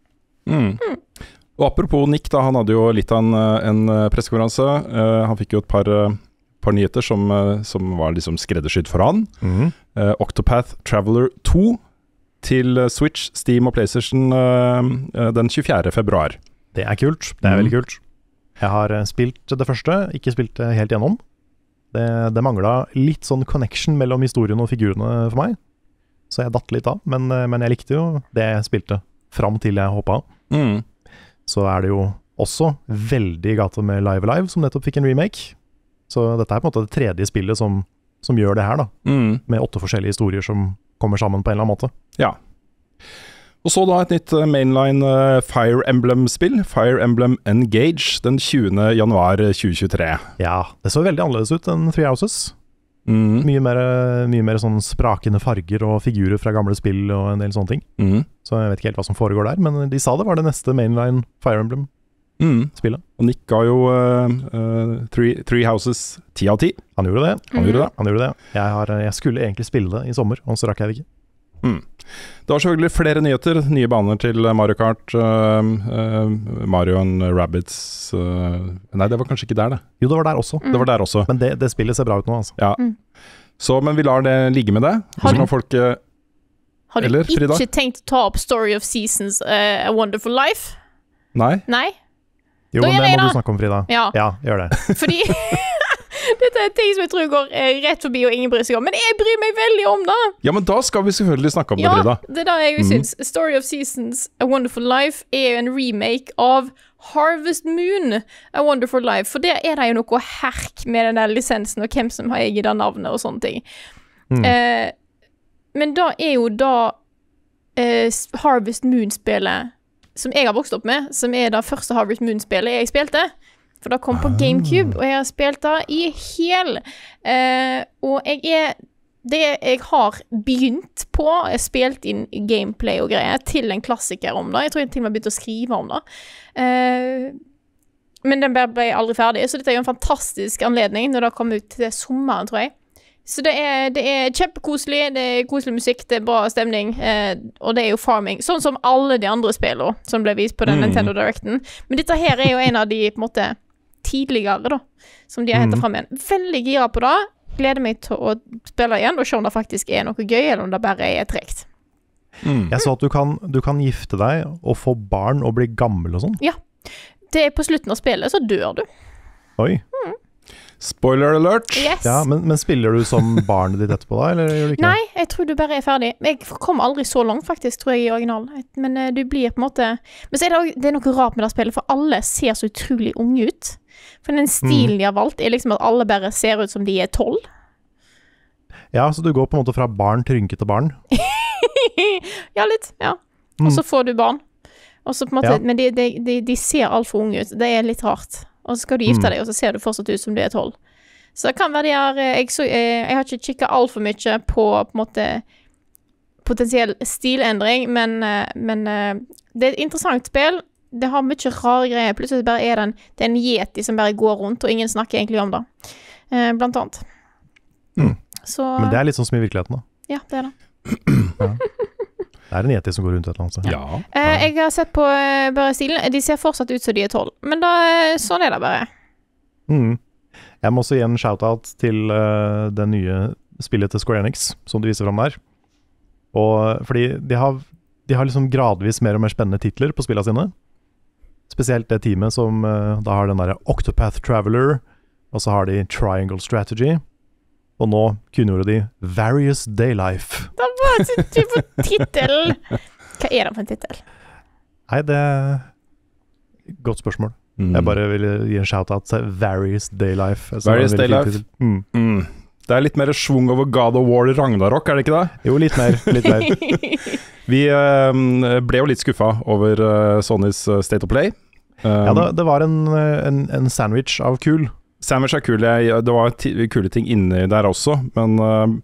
Og apropos Nick da, han hadde jo litt av en pressekonferanse. Han fikk jo et par nyheter som var liksom skreddersydd for han. Octopath Traveler 2 til Switch, Steam og PlayStation den 24. februar. Det er kult, det er veldig kult. Jeg har spilt det første, ikke spilt det helt gjennom. Det manglet litt sånn connection mellom historien og figurene for meg. Så jeg datt litt av, men jeg likte jo det jeg spilte fram til jeg hoppet av. Så er det jo også veldig i gata med Live Alive, som nettopp fikk en remake. Så dette er på en måte det tredje spillet som gjør det her da, med 8 forskjellige historier som kommer sammen på en eller annen måte. Ja. Og så da et nytt mainline Fire Emblem-spill, Fire Emblem Engage, den 20. januar 2023. Ja, det så veldig annerledes ut enn Three Houses. Mye mer sånn sprakende farger og figurer fra gamle spill og en del sånne ting. Så jeg vet ikke helt hva som foregår der, men de sa det var det neste mainline Fire Emblem-spillet. Og Nick ga jo Three Houses 10 av 10. Han gjorde det. Han gjorde det. Jeg skulle egentlig spille det i sommer, og så rakk jeg det ikke. Det var selvfølgelig flere nyheter, nye baner til Mario Kart, Mario and Rabbids. Nei, det var kanskje ikke der det. Jo, det var der også. Det var der også. Men det spillet ser bra ut nå, altså. Ja. Så, men vi lar det ligge med det. Så kan folk... Har du ikke tenkt å ta opp Story of Seasons, A Wonderful Life? Nei. Jo, men det må du snakke om, Frida. Ja, gjør det. Fordi... Dette er ting som jeg tror går rett forbi og ingen bryr seg om, men jeg bryr meg veldig om det. Ja, men da skal vi selvfølgelig snakke om det, Frida. Ja, det er da jeg jo synes. Story of Seasons, A Wonderful Life er jo en remake av Harvest Moon, A Wonderful Life, for der er det jo noe herk med den der lisensen og hvem som har eget det navnet og sånne ting. Men da er jo Harvest Moon-spillet som jeg har vokst opp med, som er det første Harvest Moon-spillet jeg spilte. For det kom på GameCube, og jeg har spilt det i hel. Og jeg har begynt på, jeg har spilt inn gameplay og greier til en klassiker om det. Jeg tror jeg til og med begynte å skrive om det. Men den ble aldri ferdig, så dette er jo en fantastisk anledning når det kom ut til sommeren, tror jeg. Så det er kjempekoselig, det er koselig musikk, det er bra stemning, og det er jo farming. Sånn som alle de andre spillene som ble vist på den Nintendo Directen. Men dette her er jo en av de, på en måte, tidligere da, som de har hentet frem igjen. Veldig gira på det. Gleder meg til å spille igjen og se om det faktisk er noe gøy, eller om det bare er trekt. Jeg så at du kan gifte deg og få barn og bli gammel og sånn. Ja. Det er på slutten av spillet, så dør du. Oi. Spoiler alert. Yes. Ja, men spiller du som barnet ditt etterpå da, eller gjør du ikke? Nei, jeg tror du bare er ferdig. Jeg kom aldri så langt faktisk, tror jeg, i originalen. Men du blir på en måte... Men så er det er noe rart med det spillet, for alle ser så utrolig unge ut. For den stilen de har valgt er liksom at alle bare ser ut som de er 12. Ja, så du går på en måte fra barn til rynkete barn. Ja, litt, ja. Og så får du barn. Og så på en måte, men de ser alt for unge ut. Det er litt rart. Og så skal du gifte deg, og så ser du fortsatt ut som du er 12. Så det kan være jeg har ikke kikket alt for mye på en måte potensiell stilendring, men det er et interessant spill. Det har mye rare greier. Plutselig bare er det en yeti som bare går rundt, og ingen snakker egentlig om det. Blant annet. Så, men det er litt sånn som i virkeligheten da. Ja, det er det. Ja. Det er en yeti som går rundt et eller annet sted. Ja. Jeg har sett på bare stilen. De ser fortsatt ut som de er 12. Men sånn er det bare. Jeg må også gi en shout-out til det nye spillet til Square Enix, som du viser frem der. Og fordi de har liksom gradvis mer og mer spennende titler på spillene sine. Spesielt det teamet som da har den der Octopath Traveler, og så har de Triangle Strategy, og nå kunngjorde de Various Daylife. Det var en type titel. Hva er det for en titel? Nei, det er godt spørsmål. Jeg bare ville gi en shout-out til Various Daylife. Various Daylife. Det er litt mer svung over God of War Ragnarok, er det ikke det? Jo, litt mer. Vi ble jo litt skuffa over Sonys State of Play. Ja, det var en sandwich av kul. Sandwich er kul. Det var kule ting inni der også, men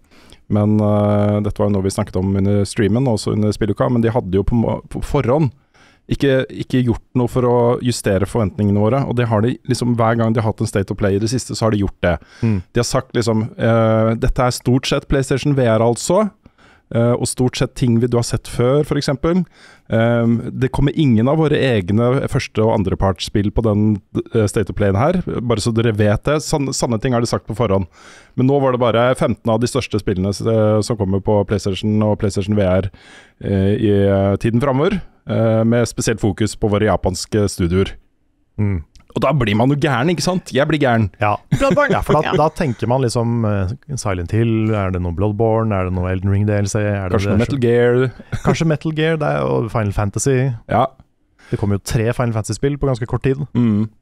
dette var jo noe vi snakket om under streamen, også under spilluka, men de hadde jo på forhånd ikke gjort noe for å justere forventningene våre, og det har de liksom hver gang de har hatt en State of Play i det siste, så har de gjort det. De har sagt liksom, dette er stort sett PlayStation VR altså, og stort sett ting du har sett før, for eksempel. Det kommer ingen av våre egne første- og andrepartsspill på den State of Play her, bare så dere vet det. Sanne ting har de sagt på forhånd. Men nå var det bare 15 av de største spillene som kommer på PlayStation og PlayStation VR i tiden fremover, med spesielt fokus på våre japanske studioer. Og da blir man jo gæren, ikke sant? Jeg blir gæren. Ja, for da tenker man liksom Silent Hill, er det noe Bloodborne, er det noe Elden Ring DLC? Kanskje noe Metal Gear. Kanskje Metal Gear, det er jo Final Fantasy. Ja. Det kommer jo 3 Final Fantasy-spill på ganske kort tid.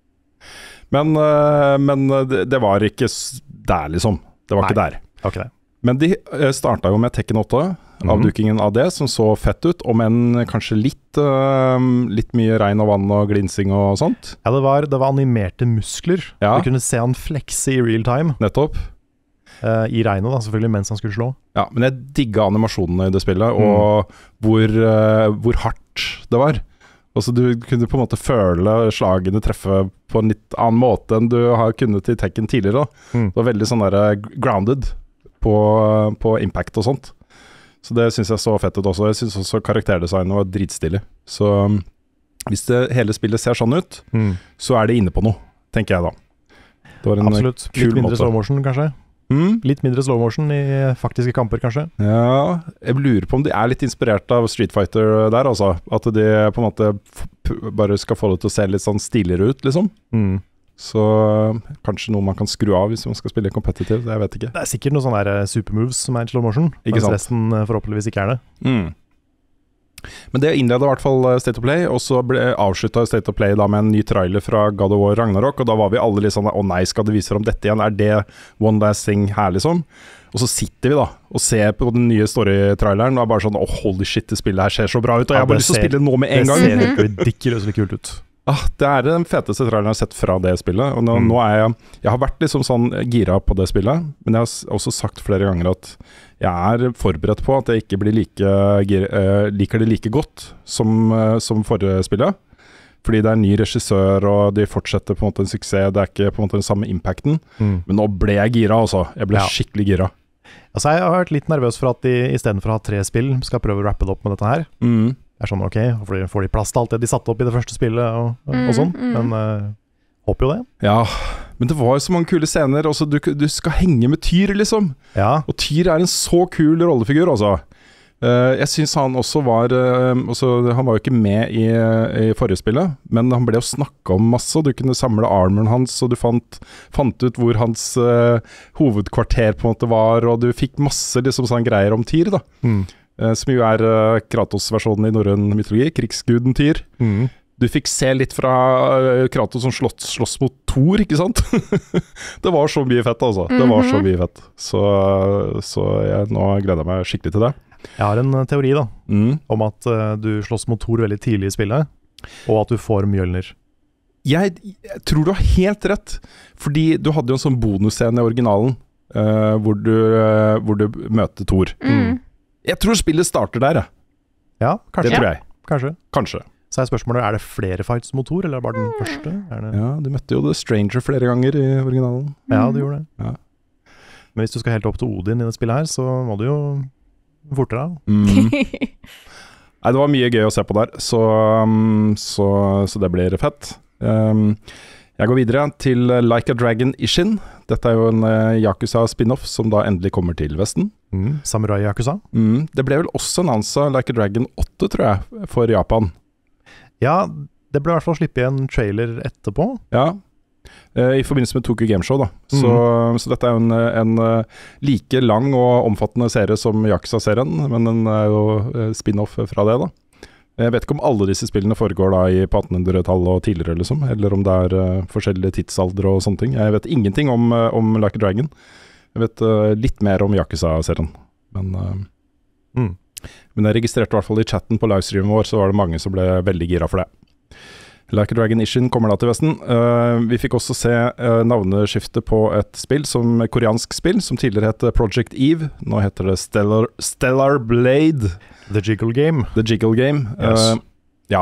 Men det var ikke der, liksom. Det var ikke der. Okay. Men de starta jo med Tekken 8, avdukingen av det, som så fett ut, om enn kanskje litt mye regn og vann og glinsing og sånt. Ja, det var animerte muskler. Ja. Du kunne se han flekse i real time. Nettopp. I regnet da, selvfølgelig, mens han skulle slå. Ja, men jeg digga animasjonene i det spillet, og hvor hardt det var. Altså, du kunne på en måte føle slagene treffe på en litt annen måte enn du har kunnet i Tekken tidligere. Det var veldig sånn der grounded på impact og sånt. Så det synes jeg så fett ut også. Jeg synes også karakterdesignet var dritstilig. Så hvis hele spillet ser sånn ut, så er det inne på noe, tenker jeg da. Det var en absolutt. kul Litt mindre måte. slow motion, kanskje? Litt mindre slow motion i faktiske kamper, kanskje? Ja, jeg lurer på om de er litt inspirert av Street Fighter der, altså. At de på en måte bare skal få det til å se litt sånn stiligere ut, liksom. Så kanskje noe man kan skru av hvis man skal spille competitive, jeg vet ikke. Det er sikkert noen sånne supermoves som er i slow motion, ikke mens sant? resten forhåpentligvis ikke er det. Men det innledet i hvert fall State of Play, og så ble avsluttet State of Play da med en ny trailer fra God of War Ragnarok, og da var vi alle litt sånn, å nei, skal det vise frem dette igjen? Er det one last thing her, liksom? Og så sitter vi da og ser på den nye story-traileren og er bare sånn, holy shit, det spillet her ser så bra ut, og jeg har bare lyst til å spille nå med en gang. Det ser helt ridiculøst kult ut. Det er den feteste traileren jeg har sett fra det spillet. Og nå er jeg har vært liksom sånn gira på det spillet, men jeg har også sagt flere ganger at jeg er forberedt på at jeg ikke blir liker det like godt som forrige spillet. Fordi det er en ny regissør, og de fortsetter på en måte en suksess. Det er ikke på en måte den samme impacten. Men nå ble jeg gira, altså. Jeg ble skikkelig gira. Altså, jeg har vært litt nervøs for at de i stedet for å ha 3 spill skal prøve å rappe det opp med dette her. Det er sånn, ok, får de plass til alt det de satte opp i det første spillet og sånn, men håper jo det. Ja, men det var jo så mange kule scener, også du skal henge med Tyr, liksom. Ja. Og Tyr er en så kul rollefigur, altså. Jeg synes han også var han var jo ikke med i forrige spillet, men han ble jo snakket om masse, og du kunne samle armoren hans, og du fant ut hvor hans hovedkvarter på en måte var, og du fikk masse liksom sånn greier om Tyr da. Som jo er Kratos-versjonen i norrøn mytologi, krigsguden Tyr. Du fikk se litt fra Kratos som slåss mot Thor, ikke sant? Det var så mye fett, altså. Det var så mye fett. Så nå gleder jeg meg skikkelig til det. Jeg har en teori da, om at du slåss mot Thor veldig tidlig i spillet, og at du får Mjølnir. Jeg tror du har helt rett, fordi du hadde jo en sånn bonusscene i originalen, hvor du møter Thor. Jeg tror spillet starter der, ja. Kanskje. Det tror jeg. Kanskje. Så er spørsmålet, er det flere fights mot Thor, eller er det bare den første? Ja, du møtte jo The Stranger flere ganger i originalen. Ja, du gjorde det. Ja. Men hvis du skal helt opp til Odin i det spillet her, så må du jo fortere av. Nei, det var mye gøy å se på der, så det blir fett. Jeg går videre til Like a Dragon Ishin. Dette er jo en Yakuza spin-off som da endelig kommer til Vesten. Samurai Yakuza. Det ble vel også annonset Like a Dragon 8, tror jeg, for Japan. Ja, det ble i hvert fall slippet en trailer etterpå. Ja, i forbindelse med Tokyo Game Show da. Så dette er jo en like lang og omfattende serie som Yakuza-serien, men den er jo spin-off fra det da. Jeg vet ikke om alle disse spillene foregår da på 1800-tallet og tidligere, liksom, eller om det er forskjellige tidsaldre og sånne ting. Jeg vet ingenting om Like a Dragon. Jeg vet litt mer om Yakuza-serien. Men jeg registrerte i hvert fall i chatten på livestreamen vår, så var det mange som ble veldig gira for det. Like a Dragon Ishin kommer da til Vesten. Vi fikk også se navneskifte på et koreansk spill, som tidligere het Project Eve. Nå heter det Stellar Blade. The Jiggle Game. Yes. Ja.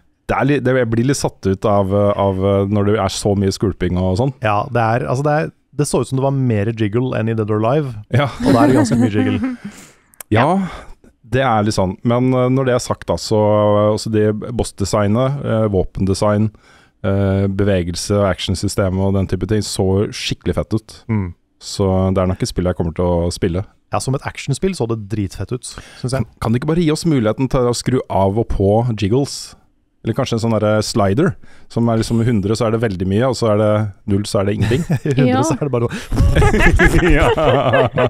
Det blir litt satt ut av når det er så mye skulping og sånn. Ja, det Det så ut som det var mer jiggle enn i Dead or Alive, Ja. og da er det ganske mye jiggle. Ja, det er litt sånn. Men når det er sagt, da, så også det bossdesignet, våpendesign, bevegelse og actionsystemet og den type ting så skikkelig fett ut. Så det er nok et spill jeg kommer til å spille. Ja, som et actionspill så det dritfett ut, synes jeg. Kan de ikke bare gi oss muligheten til å skru av og på jiggles? Eller kanskje en sånn der slider, som er liksom 100 så er det veldig mye, og så er det 0 så er det ingenting. 100 så er det bare Ja.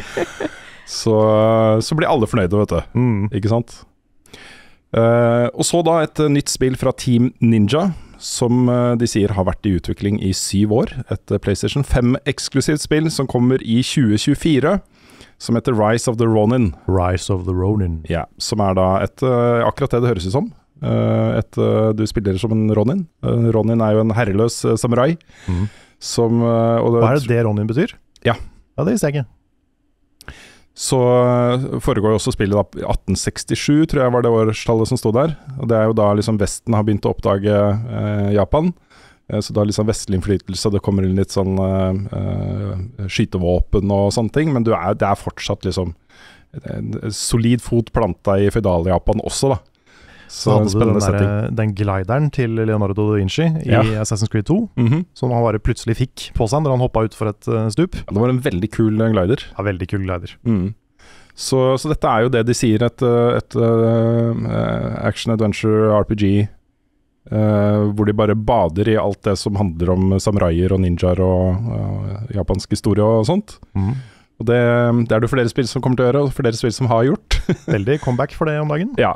Så blir alle fornøyde, vet du. Ikke sant? Og så da et nytt spill fra Team Ninja, som de sier har vært i utvikling i 7 år. Et PlayStation 5-eksklusivt spill som kommer i 2024, som heter Rise of the Ronin. Rise of the Ronin. Ja, som er da akkurat det høres ut som. Du spiller som en Ronin. Ronin er jo en herreløs samurai. Som, Hva er det Ronin betyr? Ja. Ja, det visste jeg ikke. Så foregår jo også spillet da 1867, tror jeg var det årstallet som stod der. Og det er jo da liksom Vesten har begynt å oppdage Japan. Så da liksom vestlig innflytelse, det kommer inn litt sånn skytevåpen og sånne ting. Men det er fortsatt liksom en solid fot planta i feudal-Japan også, da. Så hadde du den glideren til Leonardo da Vinci i Assassin's Creed 2, som han bare plutselig fikk på seg når han hoppet ut for et stup. Ja, det var en veldig kul glider. Ja, veldig kul glider. Så dette er jo det de sier, et action-adventure RPG, hvor de bare bader i alt det som handler om samuraier og ninjaer og japansk historie og sånt. Og det er det flere spill som kommer til å gjøre, og flere spill som har gjort. Veldig comeback for det om dagen. Ja.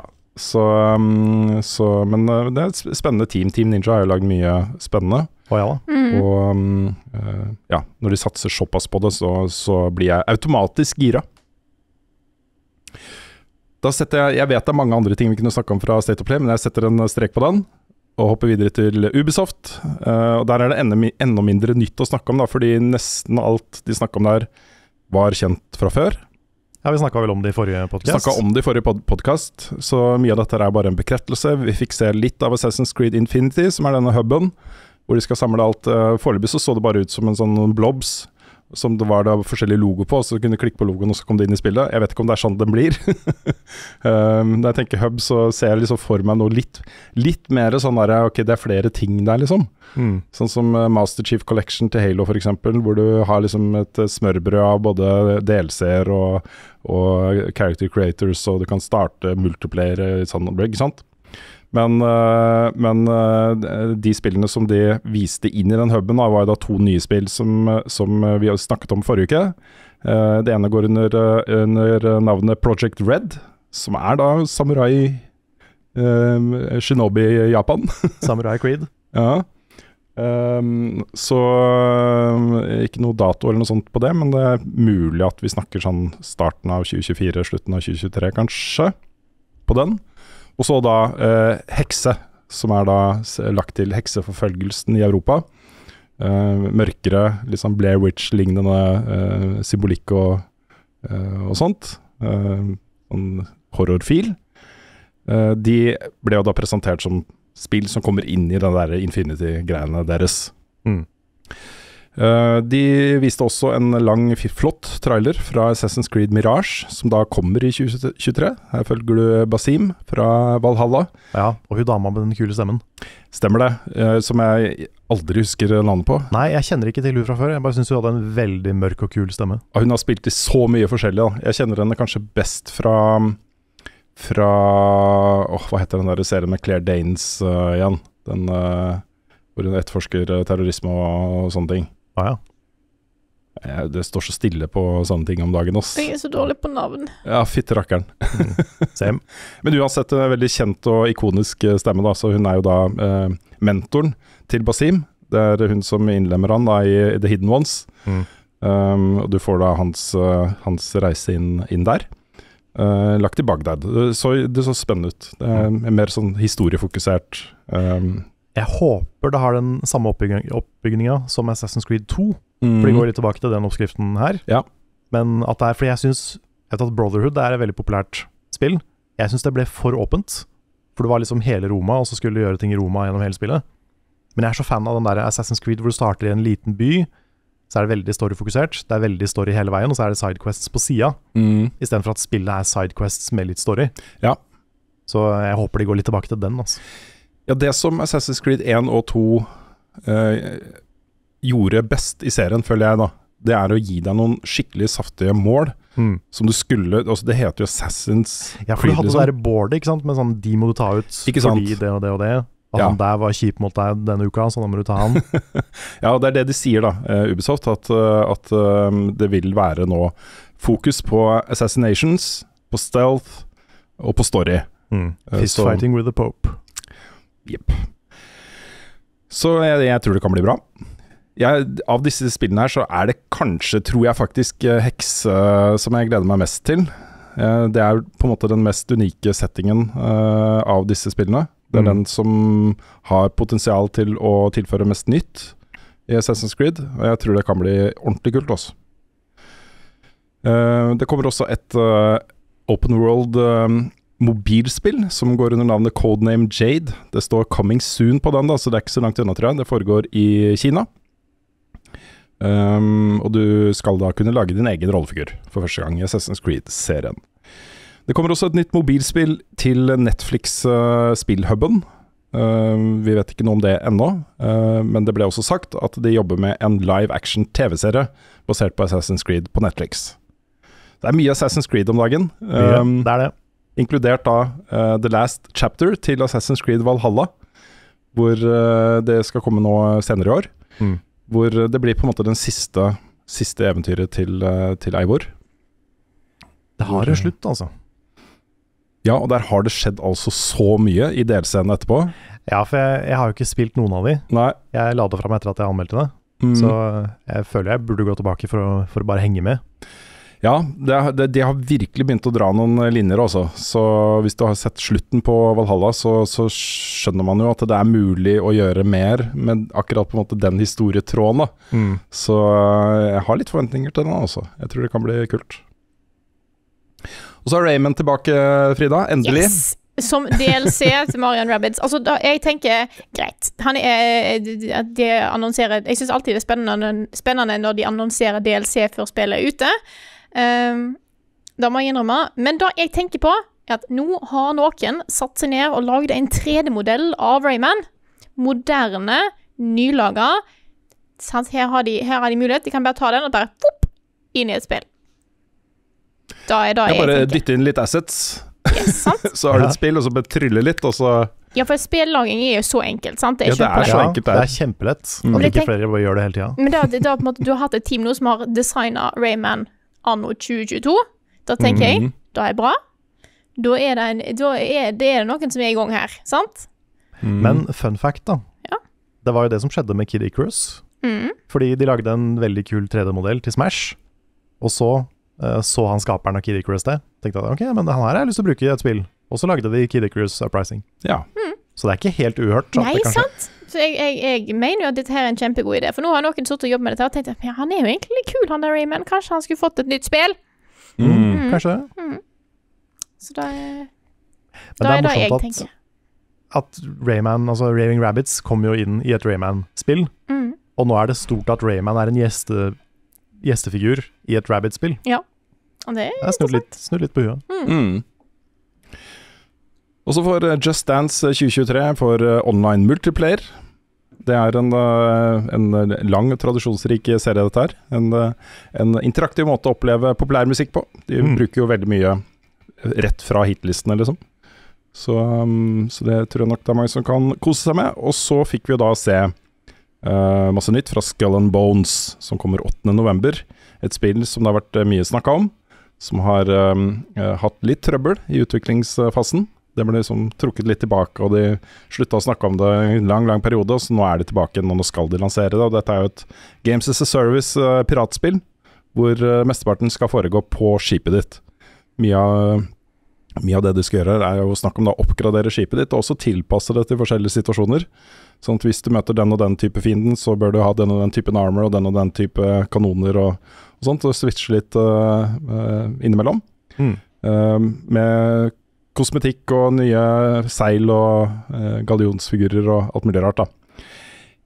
Men det er et spennende team. Team Ninja har jo lagd mye spennende. Og når de satser såpass på det, så blir jeg automatisk gira. Da setter jeg vet det er mange andre ting vi kunne snakke om fra State of Play, men jeg setter en strek på den og hopper videre til Ubisoft. Og der er det enda mindre nytt å snakke om, da, fordi nesten alt de snakker om der var kjent fra før. Ja, vi snakket vel om det i forrige podcast. Så mye av dette er bare en bekreftelse. Vi fikk se litt av Assassin's Creed Infinity, som er denne hubben, hvor de skal samle alt. Foreløpig så det bare ut som en sånn blobs, som det var da forskjellige logo på, så du kunne klikke på logoen, og så kom det inn i spillet. Jeg vet ikke om det er sånn den blir. Når jeg tenker hub, så ser jeg liksom for meg noe litt mer sånn der, ok, det er flere ting der liksom. Sånn som Master Chief Collection til Halo for eksempel, hvor du har liksom et smørbrød av både DLC-er og character creators, og du kan starte multiplayer sånn, ikke sant? Men de spillene som de viste inn i den hubben da, var da 2 nye spill som vi har snakket om forrige uke. Det ene går under navnet Project Red, som er da samurai shinobi i Japan. Samurai Creed. Ja. Så ikke noe dato eller noe sånt på det, men det er mulig at vi snakker sånn starten av 2024, slutten av 2023 kanskje, på den. Og så da Hekse, som er da lagt til hekseforfølgelsen i Europa. Mørkere, liksom Blair Witch-lignende symbolikk og sånt. Sånn horrorfil. De ble jo da presentert som spill som kommer inn i den der Infinity-greiene deres. De viste også en lang, flott trailer fra Assassin's Creed Mirage, som da kommer i 2023. Her følger du Basim fra Valhalla. Ja, og hun dama med den kule stemmen. Stemmer det, som jeg aldri husker navnet på. Nei, jeg kjenner ikke til hun fra før. Jeg bare synes hun hadde en veldig mørk og kul stemme. Og hun har spilt i så mye forskjellig da. Jeg kjenner henne kanskje best fra hva heter den der serien med Claire Danes igjen? Den hvor hun etterforsker terrorisme og sånne ting. Ja. Det står så stille på sånne ting om dagen også. Jeg er så dårlig på navn. Ja, fitterakkeren. Same. Men uansett veldig kjent og ikonisk stemme da, så hun er jo da mentoren til Basim. Det er hun som innlemmer han da i The Hidden Ones. Og du får da hans reise inn der. Lagt i Bagdad. Det så spennende ut. Det er mer sånn historiefokusert. Jeg håper det har den samme oppbygninga som Assassin's Creed 2. For det går litt tilbake til den oppskriften her. Ja. Men at det er, fordi jeg vet at Brotherhood er et veldig populært spill. Jeg synes det ble for åpent. For det var liksom hele Roma, og så skulle du gjøre ting i Roma gjennom hele spillet. Men jeg er så fan av den der Assassin's Creed hvor du starter i en liten by, så er det veldig storyfokusert. Det er veldig story hele veien, og så er det sidequests på siden, i stedet for at spillet er sidequests med litt story. Ja. Så jeg håper de går litt tilbake til den, altså. Ja, det som Assassin's Creed 1 og 2 gjorde best i serien, føler jeg da, det er å gi deg noen skikkelig saftige mål, som du skulle, altså det heter jo Assassin's Creed. Ja, for du hadde det der boardet, ikke sant, med sånn, de må du ta ut fordi det og det og det. Og han der var kjip mot deg denne uka, så da må du ta han. Ja, det er det de sier da, Ubisoft, at det vil være nå fokus på assassinations, på stealth og på story. Fistfighting with the Pope. Jepp. Så jeg tror det kan bli bra. Av disse spillene her så er det kanskje, tror jeg faktisk, Hex som jeg gleder meg mest til. Det er på en måte den mest unike settingen av disse spillene. Det er den som har potensial til å tilføre mest nytt i Assassin's Creed, og jeg tror det kan bli ordentlig kult også. Det kommer også et open world mobilspill som går under navnet Codename Jade. Det står Coming Soon på den da, så det er ikke så langt unna, tror jeg. Det foregår i Kina. Og du skal da kunne lage din egen rollefigur for første gang i Assassin's Creed-serien. Det kommer også et nytt mobilspill til Netflix-spillhubben. Vi vet ikke noe om det ennå, men det ble også sagt at de jobber med en live-action TV-serie basert på Assassin's Creed på Netflix. Det er mye Assassin's Creed om dagen. Det er det. Inkludert da The Last Chapter til Assassin's Creed Valhalla, hvor det skal komme nå senere i år. Hvor det blir på en måte den siste eventyret til Eivor. Det har en slutt, altså. Ja, og der har det skjedd altså så mye i delscenen etterpå. Ja, for jeg har jo ikke spilt noen av de. Nei. Jeg la det fram etter at jeg anmeldte det. Så jeg føler jeg burde gå tilbake for å bare henge med. Ja, de har virkelig begynt å dra noen linjer også. Så hvis du har sett slutten på Valhalla, så skjønner man jo at det er mulig å gjøre mer med akkurat på en måte den historietråden da. Så jeg har litt forventninger til den også. Jeg tror det kan bli kult. Og så er Rayman tilbake, Frida, endelig. Yes, som DLC til Mario & Rabbids. Altså, jeg tenker, greit, de annonserer, jeg synes alltid det er spennende når de annonserer DLC før spillet er ute. Da må jeg innrømme. Men da jeg tenker på, er at nå har noen satt seg ned og laget en 3D-modell av Rayman. Moderne, nylaget. Her har de mulighet, de kan bare ta den og bare inn i et spill. Da er jeg bare tenker. dytte inn litt assets, yes, sant? så har du et spill, og så bare trylle litt, og så... Ja, for spillaging er jo så enkelt, sant? Det er så enkelt det er kjempelett. At ikke flere bare gjør det hele tiden. Men det er på en måte, du har hatt et team nå som har designet Rayman anno 2022. Da tenker jeg, da er bra. Da er det noen som er i gang her, sant? Men fun fact da, det var jo det som skjedde med Kid Icarus. Fordi de lagde en veldig kul 3D-modell til Smash, og så han skaperen av Kid Icarus det. Tenkte jeg, ok, men han her har jeg lyst til å bruke i et spill. Og så lagde de Kid Icarus Uprising. Ja. Så det er ikke helt uhørt. Nei, sant? Så jeg mener jo at dette her er en kjempegod idé. For nå har noen suttet og jobbet med dette og tenkt at han er jo egentlig litt kul, han der Rayman. Kanskje han skulle fått et nytt spill? Kanskje. Så da er det jeg tenker. At Rayman, altså Raving Rabbids, kom jo inn i et Rayman-spill. Og nå er det stort at Rayman er en gjestefigur i et Rabbids-spill. Ja. Og det er snudd litt på huet. Og så for Just Dance 2023 for online multiplayer. Det er en lang, tradisjonsrik serie dette her. En interaktiv måte å oppleve populærmusikk på. De bruker jo veldig mye rett fra hitlistene, liksom. Så det tror jeg nok det er mange som kan kose seg med. Og så fikk vi jo da se masse nytt fra Skull and Bones, som kommer 8. november. Et spill som det har vært mye snakket om, som har hatt litt trøbbel i utviklingsfasen. Det ble liksom trukket litt tilbake, og de sluttet å snakke om det i en lang periode, så nå er de tilbake og nå skal de lansere det. Og dette er jo et Games as a Service piratspill, hvor mesteparten skal foregå på skipet ditt. Mye av det du skal gjøre er jo snakk om da å oppgradere skipet ditt, og også tilpasse det til forskjellige situasjoner. Sånn at hvis du møter den og den type fienden, så bør du ha den og den typen armor, og den type kanoner og sånt, og switche litt innimellom. Med kosmetikk og nye seil og gallionsfigurer og alt mulig rart da.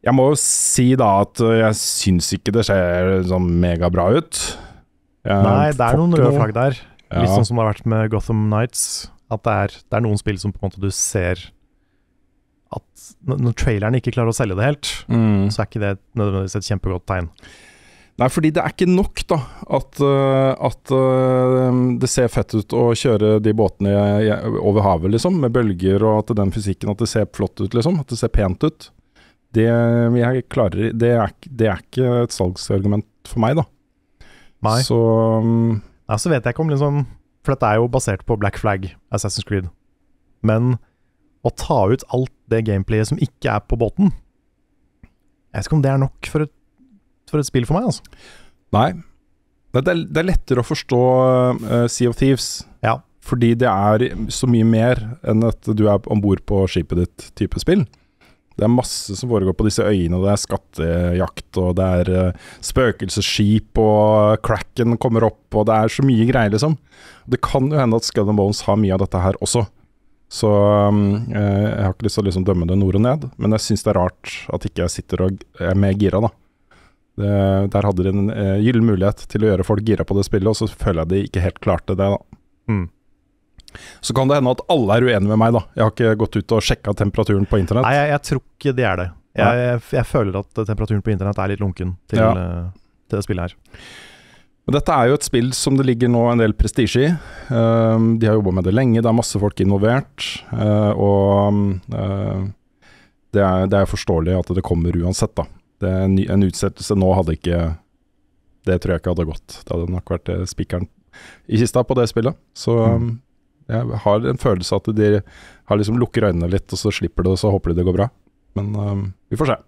Jeg må jo si da at jeg syns ikke det ser sånn megabra ut. Nei, det er noen røde flagg der. Ja. Litt sånn som det har vært med Gotham Knights. At det er noen spill som på en måte du ser at når traileren ikke klarer å selge det helt, så er ikke det nødvendigvis et kjempegodt tegn. Nei, fordi det er ikke nok da at det ser fett ut å kjøre de båtene over havet liksom, med bølger, og at den fysikken, at det ser flott ut liksom, at det ser pent ut. Det er ikke et salgsargument for meg da. Nei. Så Så vet jeg ikke om liksom, for dette er jo basert på Black Flag, Assassin's Creed. Men å ta ut alt det gameplayet som ikke er på båten, jeg vet ikke om det er nok for et spill for meg, altså. Nei, det er lettere å forstå Sea of Thieves, ja. Fordi det er så mye mer enn at du er ombord på skipet ditt type spill. Det er masse som foregår på disse øyene, det er skattejakt, og det er spøkelsesskip, og Kraken kommer opp, og det er så mye greier liksom. Det kan jo hende at Skull and Bones har mye av dette her også. Så jeg har ikke lyst til å liksom dømme det nord og ned, men jeg synes det er rart at ikke jeg sitter og er med gira da. Der hadde de en gyllen mulighet til å gjøre folk gira på det spillet, og så føler jeg de ikke helt klarte det da. Så kan det hende at alle er uenige med meg da. Jeg har ikke gått ut og sjekket temperaturen på internett. Nei, jeg tror ikke det er det. Jeg føler at temperaturen på internett er litt lunken til det spillet her. Men dette er jo et spill som det ligger nå en del prestige i. De har jobbet med det lenge, det er masse folk involvert, og det er forståelig at det kommer uansett da. En utsettelse nå hadde ikke, det tror jeg ikke hadde gått. Det hadde nok vært spikeren i kista på det spillet. Så jeg har en følelse at de har liksom lukker øynene litt, og så slipper det, og så håper de det går bra. Men vi får se.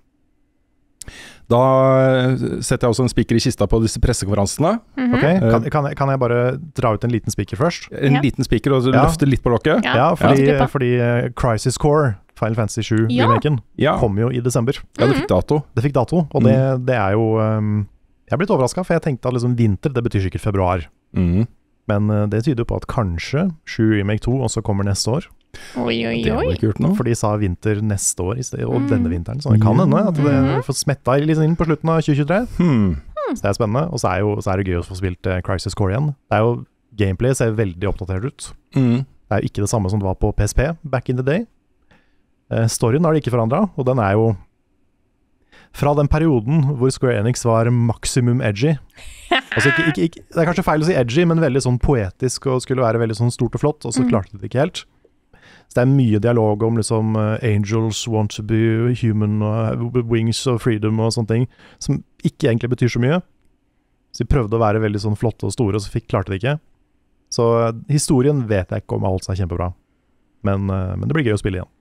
Da setter jeg også en spiker i kista på disse pressekonferansene. Ok, kan jeg bare dra ut en liten spiker først? En liten spiker og løfte litt på lokket? Ja, fordi Crisis Core, Final Fantasy 7-remaken, kom jo i desember. Ja, det fikk dato. Det fikk dato, og det er jo jeg er blitt overrasket, for jeg tenkte at liksom vinter, det betyr sikkert februar. Men det tyder jo på at kanskje 7 Remake 2 også kommer neste år. Oi. For de sa vinter neste år i sted, og denne vinteren. Så det kan hende at det får smetta litt inn på slutten av 2023. Så det er spennende. Og så er det gøy å få spilt Crisis Core igjen. Det er jo, gameplay ser veldig oppdatert ut. Det er jo ikke det samme som det var på PSP back in the day. Storyen har de ikke forandret, og den er jo fra den perioden hvor Square Enix var maximum edgy. Altså det er kanskje feil å si edgy, men veldig sånn poetisk og skulle være veldig sånn stort og flott, og så klarte de det ikke helt. Så det er mye dialog om liksom angels want to be human og wings og freedom og sånne ting, som ikke egentlig betyr så mye. Så de prøvde å være veldig sånn flotte og store, og så klarte de ikke. Så historien vet jeg ikke om alt er kjempebra, men det blir gøy å spille igjen.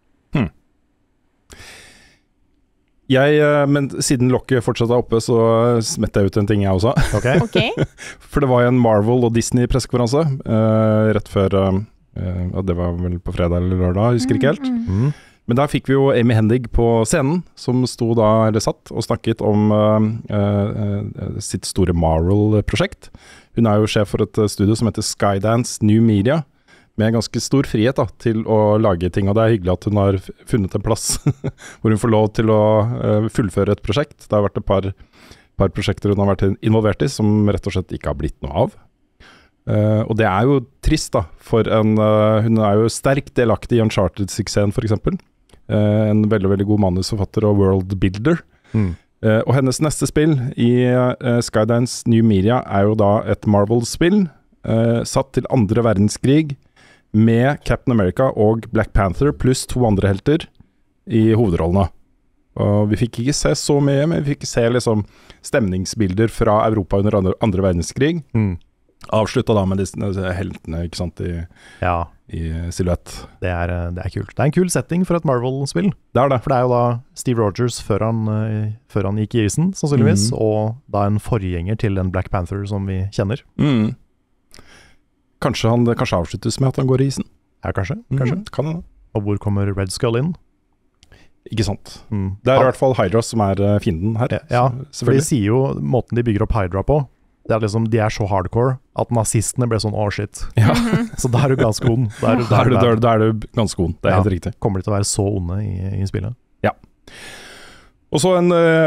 Men siden lokket fortsatt er oppe, så smetter jeg ut en ting jeg også. Okay. For det var jo en Marvel og Disney pressekonferanse rett før, det var vel på fredag eller lørdag, husker ikke helt. Men der fikk vi jo Amy Hennig på scenen, som satt og snakket om sitt store Marvel-prosjekt. Hun er jo sjef for et studio som heter Skydance New Media, med ganske stor frihet da, til å lage ting, og det er hyggelig at hun har funnet en plass hvor hun får lov til å fullføre et prosjekt. Det har vært et par prosjekter hun har vært involvert i, som rett og slett ikke har blitt noe av. Og det er jo trist da, for hun er jo sterkt delaktig i Uncharted-suksessen for eksempel. En veldig, veldig god manusforfatter og world builder. Og hennes neste spill i Skydance New Media er jo da et Marvel-spill, satt til 2. verdenskrig, med Captain America og Black Panther pluss 2 andre helter i hovedrollene. Og vi fikk ikke se så mye, men vi fikk se liksom stemningsbilder fra Europa under 2. verdenskrig. Avsluttet da med disse heltene, ikke sant, i silhuett. Det er kult. Det er en kul setting for et Marvel-spill. Det er det. For det er jo da Steve Rogers før han gikk i isen, sannsynligvis, og da en forgjenger til en Black Panther som vi kjenner. Kanskje avsluttes med at han går i isen. Ja, kanskje. Kan det. Og hvor kommer Red Skull inn? Ikke sant. Det er i hvert fall Hydra som er fienden her. Ja, for de sier jo måten de bygger opp Hydra på, det er liksom, de er så hardcore at nazistene ble sånn, shit. Ja. Så da er du ganske ond. Da er du ganske ond, det er helt riktig. Kommer de til å være så onde i spillet? Ja. Og så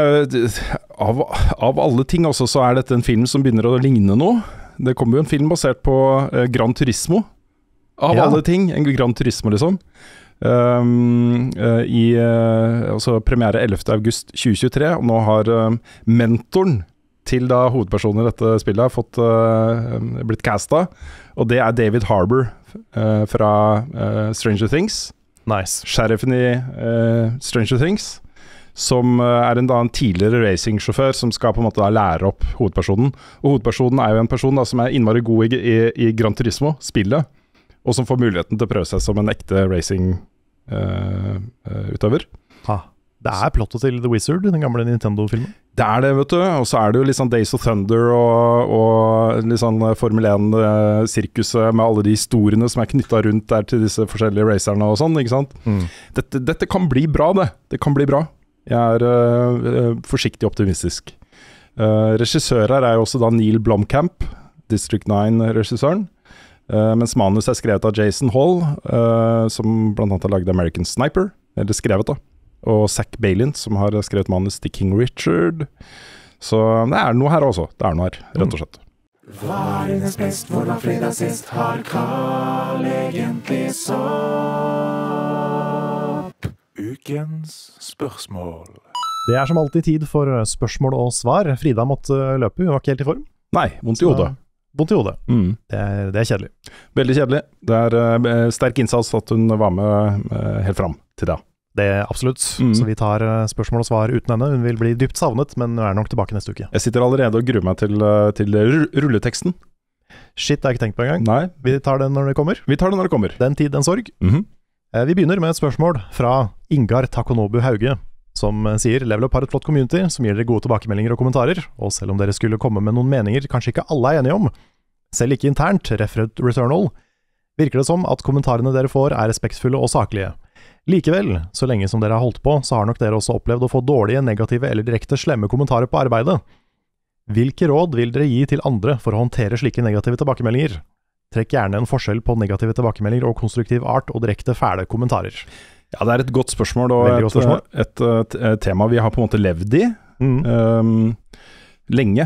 av alle ting også, så dette en film som begynner å ligne noe. Det kommer jo en film basert på Gran Turismo. Av alle ting, en Gran Turismo liksom. Altså premiere 11. august 2023, og nå har mentoren til da hovedpersonen i dette spillet har blitt castet, og det David Harbour fra Stranger Things. Nice. Sheriffen i Stranger Things, som en tidligere racingsjåfør som skal på en måte da lære opp hovedpersonen. Og hovedpersonen jo en person da, som innmari god i Gran Turismo, spillet, og som får muligheten til å prøve seg som en ekte racing-utøver. Det plottet til The Wizard, den gamle Nintendo-filmen. Det det, vet du. Og så det jo litt sånn Days of Thunder og litt sånn Formel 1-sirkuset med alle de historiene som knyttet rundt der til disse forskjellige racerne og sånn, ikke sant? Dette kan bli bra, det. Det kan bli bra. Jeg forsiktig optimistisk. Regissør her jo også da Neil Blomkamp, District 9-regissøren. Mens manus skrevet av Jason Hall, som blant annet har laget American Sniper, eller skrevet da. Og Zach Bailin, som har skrevet manus til King Richard. Så det noe her også. Det noe her, rett og slett. Hva hennes best, hvordan fredag sist har Carl egentlig sopp? Ukens spørsmål. Det som alltid tid for spørsmål og svar. Frida måtte løpe, hun var ikke helt i form. Nei, vondt i hodet. Vondt i hodet. Det kjedelig. Veldig kjedelig. Det sterk innsats at hun var med helt fram til det. Det absolutt. Så vi tar spørsmål og svar uten henne. Hun vil bli dypt savnet, men hun nok tilbake neste uke. Jeg sitter allerede og gruer meg til rulleteksten. Shit, det har jeg ikke tenkt på engang. Nei. Vi tar den når det kommer. Vi tar den når det kommer. Den tid, den sorg. Vi begynner med et spørsmål fra Ingar Takonobu Hauge, som sier: Level Up har et flott community som gir dere gode tilbakemeldinger og kommentarer, og selv om dere skulle komme med noen meninger kanskje ikke alle enige om, selv ikke internt, Returnal, virker det som at kommentarene dere får respektfulle og saklige. Likevel, så lenge som dere har holdt på, så har nok dere også opplevd å få dårlige, negative eller direkte slemme kommentarer på arbeidet. Hvilke råd vil dere gi til andre for å håndtere slike negative tilbakemeldinger? Trekk gjerne en forskjell på negative tilbakemeldinger og konstruktiv art og direkte fæle kommentarer. Ja, det et godt spørsmål, og et tema vi har på en måte levd i lenge,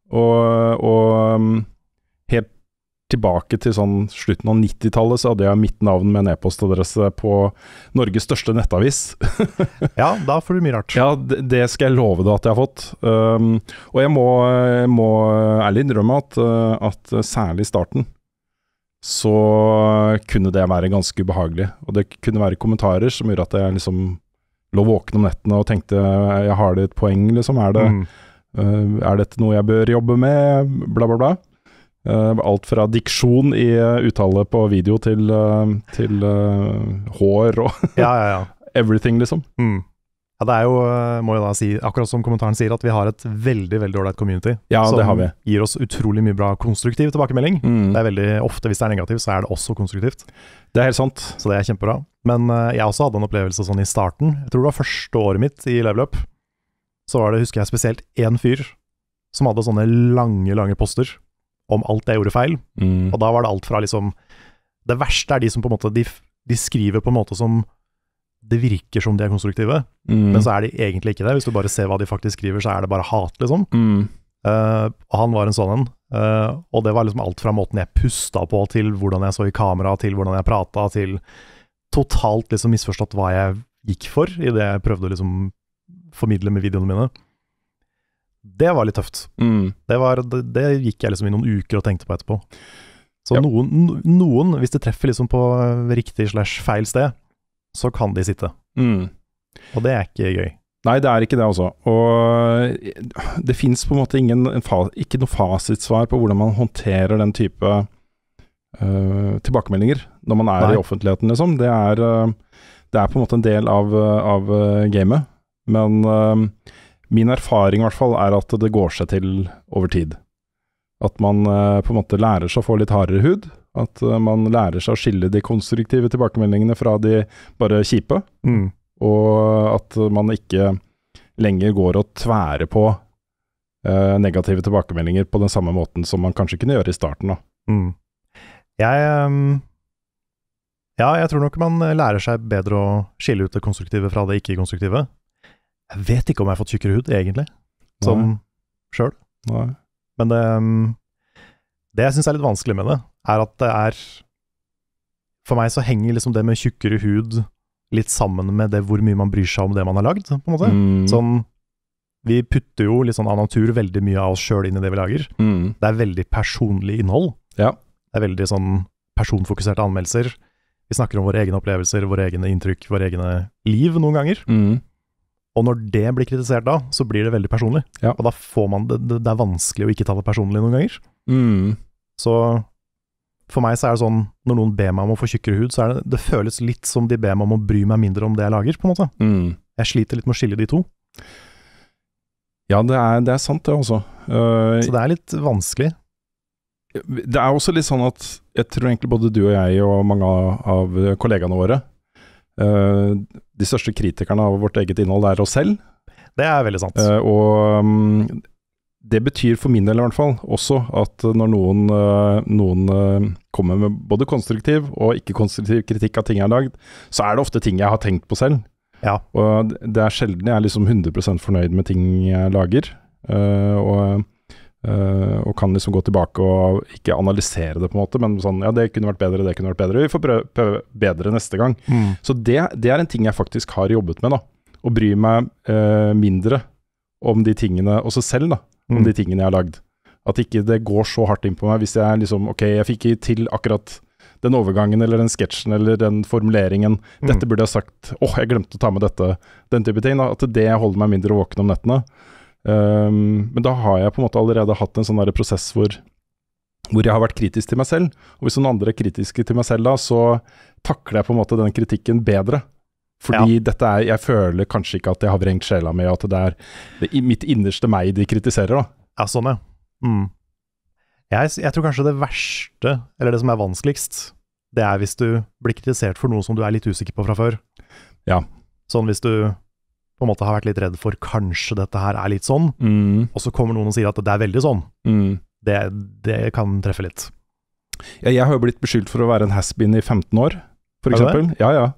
og helt tilbake til sånn slutten av 90-tallet så hadde jeg mitt navn med en e-postadresse på Norges største nettavis. Ja, da får du mye rart. Ja, det skal jeg love deg at jeg har fått. Og jeg må ærlig innrømme at særlig i starten så kunne det være ganske ubehagelig. Og det kunne være kommentarer som gjorde at jeg liksom lå våken om nettene og tenkte, jeg har det et poeng liksom, dette noe jeg bør jobbe med, bla bla bla. Alt fra diksjon i uttale på video til hår og everything liksom. Ja, det jo, må jeg da si, akkurat som kommentaren sier, at vi har et veldig, veldig dårlig community. Ja, det har vi. Som gir oss utrolig mye bra konstruktiv tilbakemelding. Det veldig ofte, hvis det negativt, så det også konstruktivt. Det helt sant. Så det kjempebra. Men jeg også hadde en opplevelse sånn i starten. Jeg tror det var første året mitt i Level Up. Så var det, husker jeg spesielt, en fyr som hadde sånne lange poster om alt jeg gjorde feil. Og da var det alt fra liksom, det verste de som på en måte, de skriver på en måte som det virker som de konstruktive, men så de egentlig ikke det. Hvis du bare ser hva de faktisk skriver, så det bare hat, liksom. Og han var en sånn, og det var liksom alt fra måten jeg pustet på, til hvordan jeg så i kamera, til hvordan jeg pratet, til totalt liksom misforstått hva jeg gikk for, i det jeg prøvde å liksom formidle med videoene mine. Det var litt tøft. Det gikk jeg liksom i noen uker og tenkte på etterpå. Så noen, hvis det treffer liksom på riktig/feil sted, så kan de sitte. Og det ikke gøy. Nei, det ikke det også. Og det finnes på en måte ikke noe fasitsvar på hvordan man håndterer den type tilbakemeldinger når man i offentligheten, liksom. Det på en måte en del av gamet. Men min erfaring i hvert fall at det går seg til over tid. At man på en måte lærer seg å få litt hardere hud. At man lærer seg å skille de konstruktive tilbakemeldingene fra de bare kjipe. Og at man ikke lenger går og tværer på negative tilbakemeldinger på den samme måten som man kanskje kunne gjøre i starten da. Jeg tror nok man lærer seg bedre å skille ut det konstruktive fra det ikke-konstruktive. Jeg vet ikke om jeg har fått tjukkere hud, egentlig. Sånn selv. Men det jeg synes er litt vanskelig med det, er at det er... For meg så henger liksom det med tjukkere hud litt sammen med det hvor mye man bryr seg om det man har lagd, på en måte. Sånn, vi putter jo litt sånn av natur veldig mye av oss selv inn i det vi lager. Det er veldig personlig innhold. Ja. Det er veldig sånn personfokuserte anmeldelser. Vi snakker om våre egne opplevelser, våre egne inntrykk, våre egne liv noen ganger. Og når det blir kritisert da, så blir det veldig personlig. Ja. Og da får man det er vanskelig å ikke ta det personlig noen ganger. Så for meg så er det sånn, når noen ber meg om å få tjukkere hud, så er det føles litt som de ber meg om å bry meg mindre om det jeg lager, på en måte. Jeg sliter litt med å skille de to. Ja, det er sant det også. Så det er litt vanskelig. Det er også litt sånn at jeg tror egentlig både du og jeg og mange av kollegaene våre, de største kritikerne av vårt eget innhold er oss selv. Det er veldig sant. Og det betyr for min del i hvert fall også at når noen kommer med både konstruktiv og ikke-konstruktiv kritikk av ting jeg har lagd, så er det ofte ting jeg har tenkt på selv. Ja. Og det er sjelden jeg er liksom 100% fornøyd med ting jeg lager, og kan liksom gå tilbake og ikke analysere det på en måte, men sånn, ja, det kunne vært bedre, det kunne vært bedre, vi får prøve bedre neste gang. Så det er en ting jeg faktisk har jobbet med da, å bry meg mindre om de tingene, også selv da, om de tingene jeg har lagd. At ikke det går så hardt inn på meg hvis jeg liksom, ok, jeg fikk ikke til akkurat den overgangen, eller den sketsjen, eller den formuleringen. Dette burde jeg sagt, jeg glemte å ta med dette, den type ting, da, at det holder meg mindre våken om nettene. Men da har jeg på en måte allerede hatt en sånn der prosess hvor jeg har vært kritisk til meg selv, og hvis noen andre er kritiske til meg selv da, så takler jeg på en måte den kritikken bedre. Fordi jeg føler kanskje ikke at jeg har vrengt sjela med, at det er mitt innerste meg de kritiserer da. Ja, sånn ja. Jeg tror kanskje det verste, eller det som er vanskeligst, det er hvis du blir kritisert for noe som du er litt usikker på fra før. Ja. Sånn hvis du på en måte har vært litt redd for kanskje dette her er litt sånn, og så kommer noen og sier at det er veldig sånn. Det kan treffe litt. Ja, jeg har jo blitt beskyldt for å være en has-been i 15 år. For eksempel. Ja.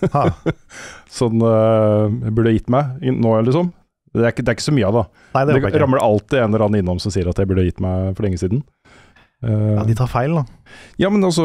Sånn jeg burde gitt meg nå, liksom. Det er ikke så mye av det. Nei, det ramler alltid en eller annen innom som sier at jeg burde gitt meg for lenge siden. Ja, de tar feil da. Ja, men altså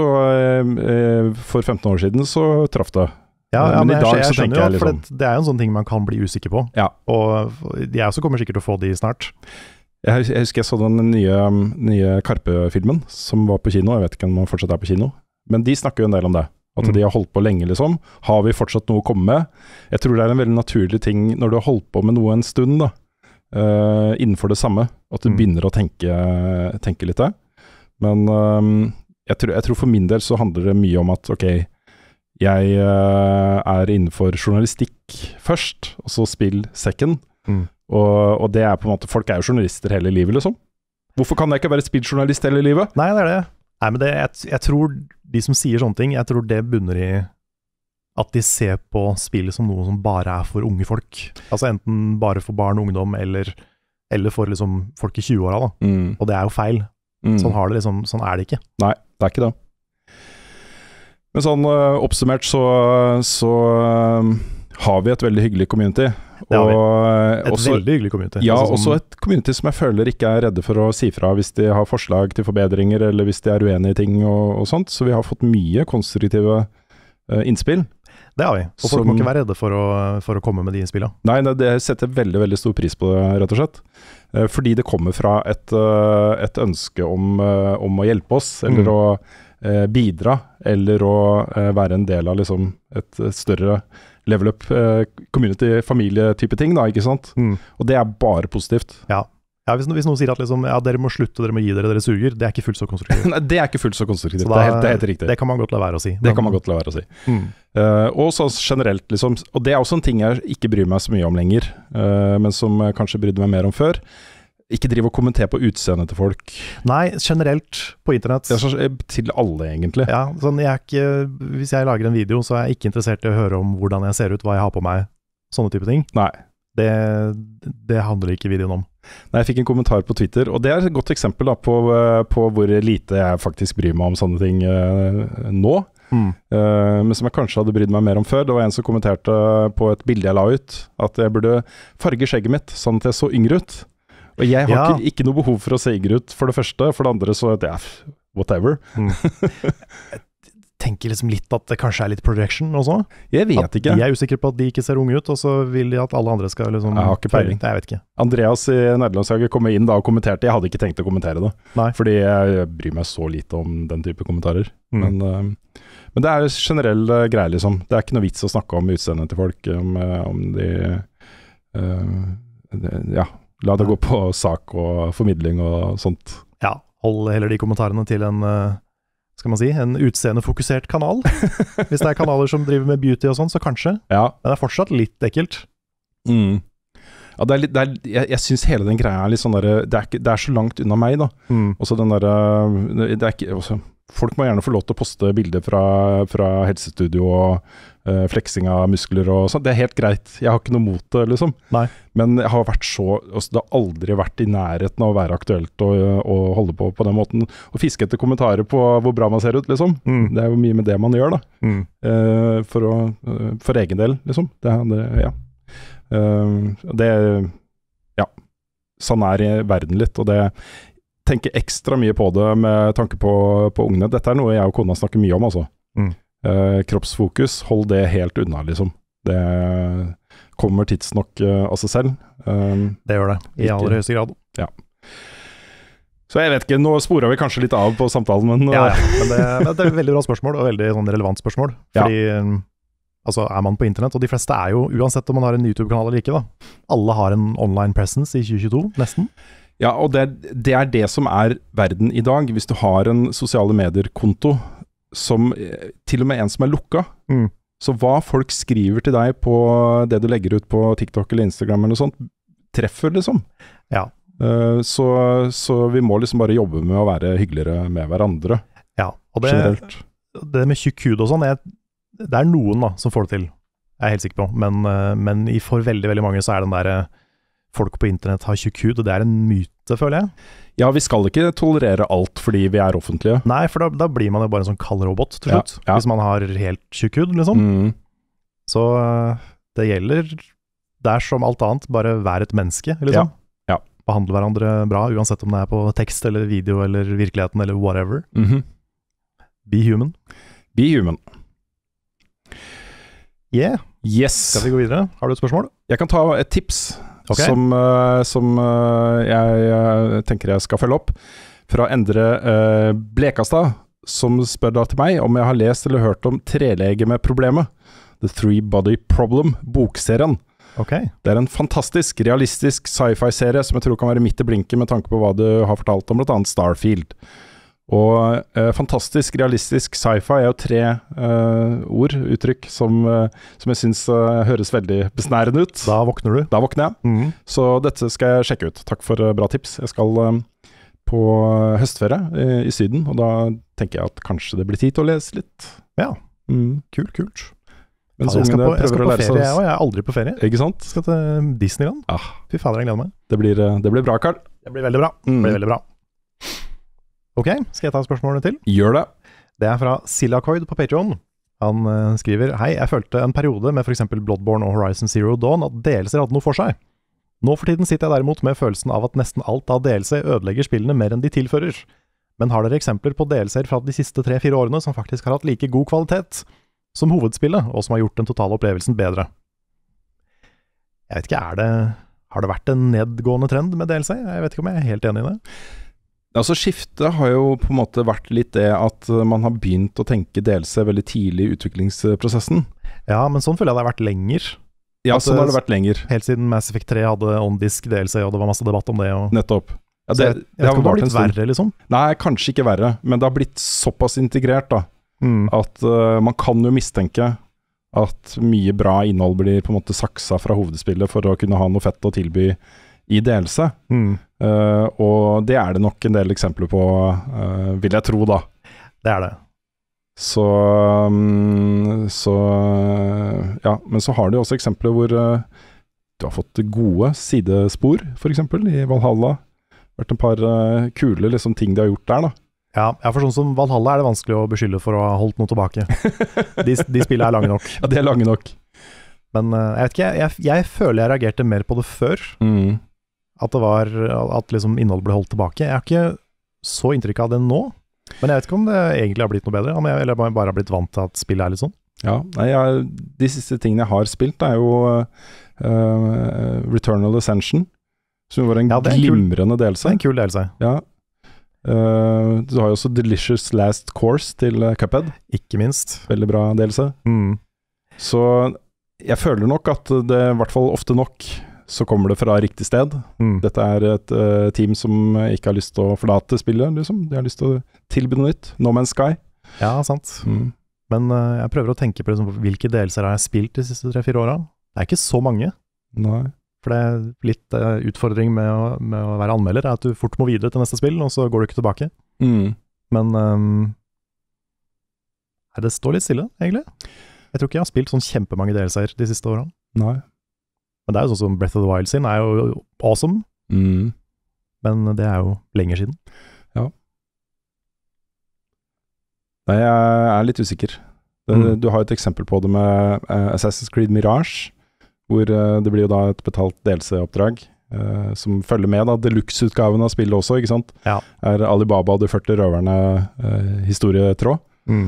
for 15 år siden så traff det. Ja, men i dag jeg så tenker jeg liksom, for det er jo en sånn ting man kan bli usikker på. Ja. Og jeg også kommer sikkert til å få de snart. Jeg husker jeg så den nye Karpe-filmen som var på kino. Jeg vet ikke om man fortsatt er på kino. Men de snakker jo en del om det. At de har holdt på lenge, liksom. Har vi fortsatt noe å komme med? Jeg tror det er en veldig naturlig ting når du har holdt på med noe en stund, da, innenfor det samme, at du begynner å tenke litt der. Men jeg tror for min del så handler det mye om at, ok, jeg er innenfor journalistikk først, og så spill second. Og det er på en måte, folk er jo journalister hele livet, liksom. Hvorfor kan jeg ikke være spilljournalist hele livet? Nei, det er det. Nei, men jeg tror de som sier sånne ting, jeg tror det bunner i at de ser på spill som noe som bare er for unge folk. Altså enten bare for barn og ungdom, eller for liksom folk i 20-åra da. Og det er jo feil. Sånn er det ikke. Nei, det er ikke det. Men sånn oppsummert så har vi et veldig hyggelig community. Det har vi. Veldig hyggelig community. Ja, også et community som jeg føler ikke er redde for å si fra hvis de har forslag til forbedringer, eller hvis de er uenige i ting og sånt. Så vi har fått mye konstruktive innspill. Det har vi. Og folk må ikke være redde for å komme med de innspillene. Nei, det setter veldig, veldig stor pris på det, rett og slett. Fordi det kommer fra et ønske om å hjelpe oss, eller å bidra, eller å være en del av liksom et større level up community, familie-type ting da, ikke sant? Og det er bare positivt. Ja, hvis noen sier at liksom, ja, dere må slutte, dere må gi dere suger, det er ikke fullt så konstruktivt. Nei, det er ikke fullt så konstruktivt, det er helt riktig. Det kan man godt la være å si. Det kan man godt la være å si. Og så generelt, liksom, og det er også en ting jeg ikke bryr meg så mye om lenger, men som jeg kanskje brydde meg mer om før. Ikke drive og kommentere på utseendet til folk. Nei, generelt på internett. Ja, til alle, egentlig. Ja, sånn, hvis jeg lager en video, så er jeg ikke interessert i å høre om hvordan jeg ser ut, hva jeg har på meg, sånne type ting. Nei. Det handler ikke videoen om. Nei, jeg fikk en kommentar på Twitter, og det er et godt eksempel da, på hvor lite jeg faktisk bryr meg om sånne ting nå. Men som jeg kanskje hadde brydd meg mer om før. Det var en som kommenterte på et bilde jeg la ut, at jeg burde farge skjegget mitt, sånn at jeg så yngre ut. Og jeg har ikke noe behov for å se yngre ut, for det første. For det andre så, whatever. Jeg tenker liksom litt at det kanskje litt projection også. Jeg vet ikke. De er usikre på at de ikke ser unge ut, og så vil de at alle andre skal liksom... Jeg har ikke peiling. Jeg vet ikke. Andreas i Nederlandslaget kom inn da og kommenterte. Jeg hadde ikke tenkt å kommentere det. Nei. Fordi jeg bryr meg så lite om den type kommentarer. Men det er generell greie, liksom. Det er ikke noe vits å snakke om utseendet til folk, om de... la det gå på sak og formidling og sånt. Ja, hold heller de kommentarene til en... skal man si, en utseendefokusert kanal. Hvis det er kanaler som driver med beauty og sånn, så kanskje. Ja. Men det er fortsatt litt ekkelt. Ja, jeg synes hele den greia er litt sånn der, det er så langt unna meg da. Også den der, det er ikke, også, folk må gjerne få lov til å poste bilder fra helsestudio og fleksing av muskler og sånn. Det er helt greit. Jeg har ikke noe mot det, liksom. Nei. Men jeg har vært det har aldri vært i nærheten av å være aktuelt å holde på den måten. Og fiske etter kommentarer på hvor bra man ser ut, liksom. Det er jo mye med det man gjør, da. For egen del, liksom. Sånn er i verden litt, og det tenker ekstra mye på det med tanke på ungene. Dette er noe jeg og kona snakker mye om, altså. Kroppsfokus, hold det helt unna, liksom. Det kommer tidsnok av seg selv. Det gjør det, i aller høyeste grad. Ja. Så jeg vet ikke, nå sporer vi kanskje litt av på samtalen, men... men det er et veldig bra spørsmål, og veldig sånn relevant spørsmål. Fordi, altså, er man på internett, og de fleste er jo, uansett om man har en YouTube-kanal eller ikke, da. Alle har en online presence i 2022, nesten. Ja, og det er det som er verden i dag. Hvis du har en sosiale medier-konto, som til og med en som er lukka, så hva folk skriver til deg på det du legger ut på TikTok eller Instagram eller noe sånt, treffer liksom. Ja. Så vi må liksom bare jobbe med å være hyggeligere med hverandre. Ja, og det med tjukk hud og sånn, det er noen da som får det til, jeg er helt sikker på, men for veldig, veldig mange så er den der folk på internett har tjukk hud, og det er en myte, føler jeg. Ja, vi skal ikke tolerere alt fordi vi er offentlige. Nei, for da blir man jo bare en sånn kald robot til slutt, hvis man har helt tjukk hud, liksom. Så det gjelder, det er som alt annet, bare vær et menneske, liksom. Ja. Behandle hverandre bra, uansett om det er på tekst eller video eller virkeligheten eller whatever. Be human. Be human. Yeah. Yes. Skal vi gå videre? Har du et spørsmål? Jeg kan ta et tips. Okay. Som jeg tenker jeg skal følge opp fra Endre Blekastad, som spør da til meg om jeg har lest eller hørt om trelegemeproblemet, The Three Body Problem, bokserien. Okay. Det er en fantastisk, realistisk sci-fi-serie som jeg tror kan være midt i blinket med tanke på hva du har fortalt om, blant annet Starfield. Og fantastisk, realistisk sci-fi er jo 3 uttrykk som jeg synes høres veldig besnærende ut. Da våkner du. Da våkner jeg. Så dette skal jeg sjekke ut. Takk for bra tips. Jeg skal på høstferie i Syden, og da tenker jeg at kanskje det blir tid til å lese litt. Ja, kult. Mens jeg skal på ferie, jeg er aldri på ferie. Ikke sant? Jeg skal til Disneyland. Fy fader, jeg gleder meg. Det blir bra, Karl. Det blir veldig bra. Det blir veldig bra. Ok, skal jeg ta spørsmålene til? Gjør det. Det er fra Silacoid på Patreon. Han skriver: Hei, jeg følte en periode med for eksempel Bloodborne og Horizon Zero Dawn at DLC hadde noe for seg. Nå for tiden sitter jeg derimot med følelsen av at nesten alt av DLC ødelegger spillene mer enn de tilfører. Men har dere eksempler på DLC-er fra de siste 3-4 årene som faktisk har hatt like god kvalitet som hovedspillet, og som har gjort den totale opplevelsen bedre? Jeg vet ikke, har det vært en nedgående trend med DLC? Jeg vet ikke om jeg er helt enig i det. Altså skiftet har jo på en måte vært litt det at man har begynt å tenke DLC veldig tidlig i utviklingsprosessen. Ja, men sånn føler jeg det har vært lenger. Ja, sånn har det vært lenger. Helt siden Mass Effect 3 hadde on-disk DLC, og det var masse debatt om det. Nettopp. Ja, det har blitt verre, liksom? Nei, kanskje ikke verre, men det har blitt såpass integrert da, at man kan jo mistenke at mye bra innhold blir på en måte saksa fra hovedspillet for å kunne ha noe fett å tilby i delelse. Og det er det nok en del eksempler på, vil jeg tro da. Det er det. Så ja, men så har du også eksempler hvor du har fått gode sidespor, for eksempel i Valhalla. Vært en par kule liksom, ting de har gjort der da. Ja, for sånn som Valhalla det vanskelig å beskylde for å ha holdt noe tilbake. De spillene lange nok. Ja, de lange nok. Men jeg vet ikke, jeg føler jeg reagerte mer på det før. At liksom innholdet ble holdt tilbake. Jeg har ikke så inntrykk av det nå. Men jeg vet ikke om det egentlig har blitt noe bedre, eller bare har blitt vant til at spillet litt sånn. Ja, de siste tingene jeg har spilt jo Returnal Ascension, som var en glimrende delelse. Det en kul delelse. Ja. Du har jo også Delicious Last Course til Cuphead. Ikke minst. Veldig bra delelse. Så jeg føler nok at det i hvert fall ofte nok så kommer det fra riktig sted. Dette et team som ikke har lyst til å forlate spillet, liksom. De har lyst til å tilby noe nytt. No Man's Sky. Ja, sant. Men jeg prøver å tenke på liksom, hvilke delelser har jeg spilt de siste 3-4 årene. Det ikke så mange. Nei. For det litt utfordring med å være anmelder, at du fort må videre til neste spill, og så går du ikke tilbake. Men det står litt stille, egentlig. Jeg tror ikke jeg har spilt sånn kjempemange delelser de siste årene. Nei. Men det jo sånn som Breath of the Wild sin jo awesome. Men det jo lenger siden. Ja. Nei, jeg litt usikker. Du har et eksempel på det med Assassin's Creed Mirage, hvor det blir jo da et betalt delseoppdrag som følger med da, deluxe-utgaven av spillet også, ikke sant? Ja. Alibaba og de 40 røverne historietråd.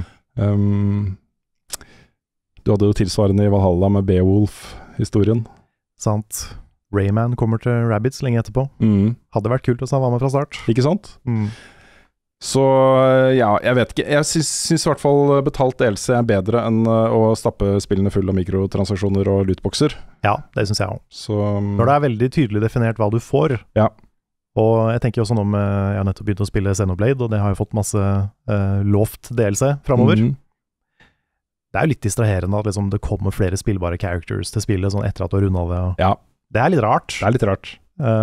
Du hadde jo tilsvarende i Valhalla med Beowulf-historien. Sant. Rayman kommer til Rabbids lenge etterpå. Hadde vært kult hvis han var med fra start. Ikke sant? Så ja, jeg vet ikke. Jeg synes i hvert fall betalt DLC bedre enn å stappe spillene full av mikrotransaksjoner og lootboxer. Ja, det synes jeg også. Så, når det veldig tydelig definert hva du får. Ja. Og jeg tenker også nå med, jeg har nettopp begynt å spille Xenoblade, og det har jo fått masse lovt DLC fremover. Det jo litt distraherende at liksom, det kommer flere spillbare characters til spillet sånn etter at du har rundet det. Ja. Det litt rart. Det litt rart.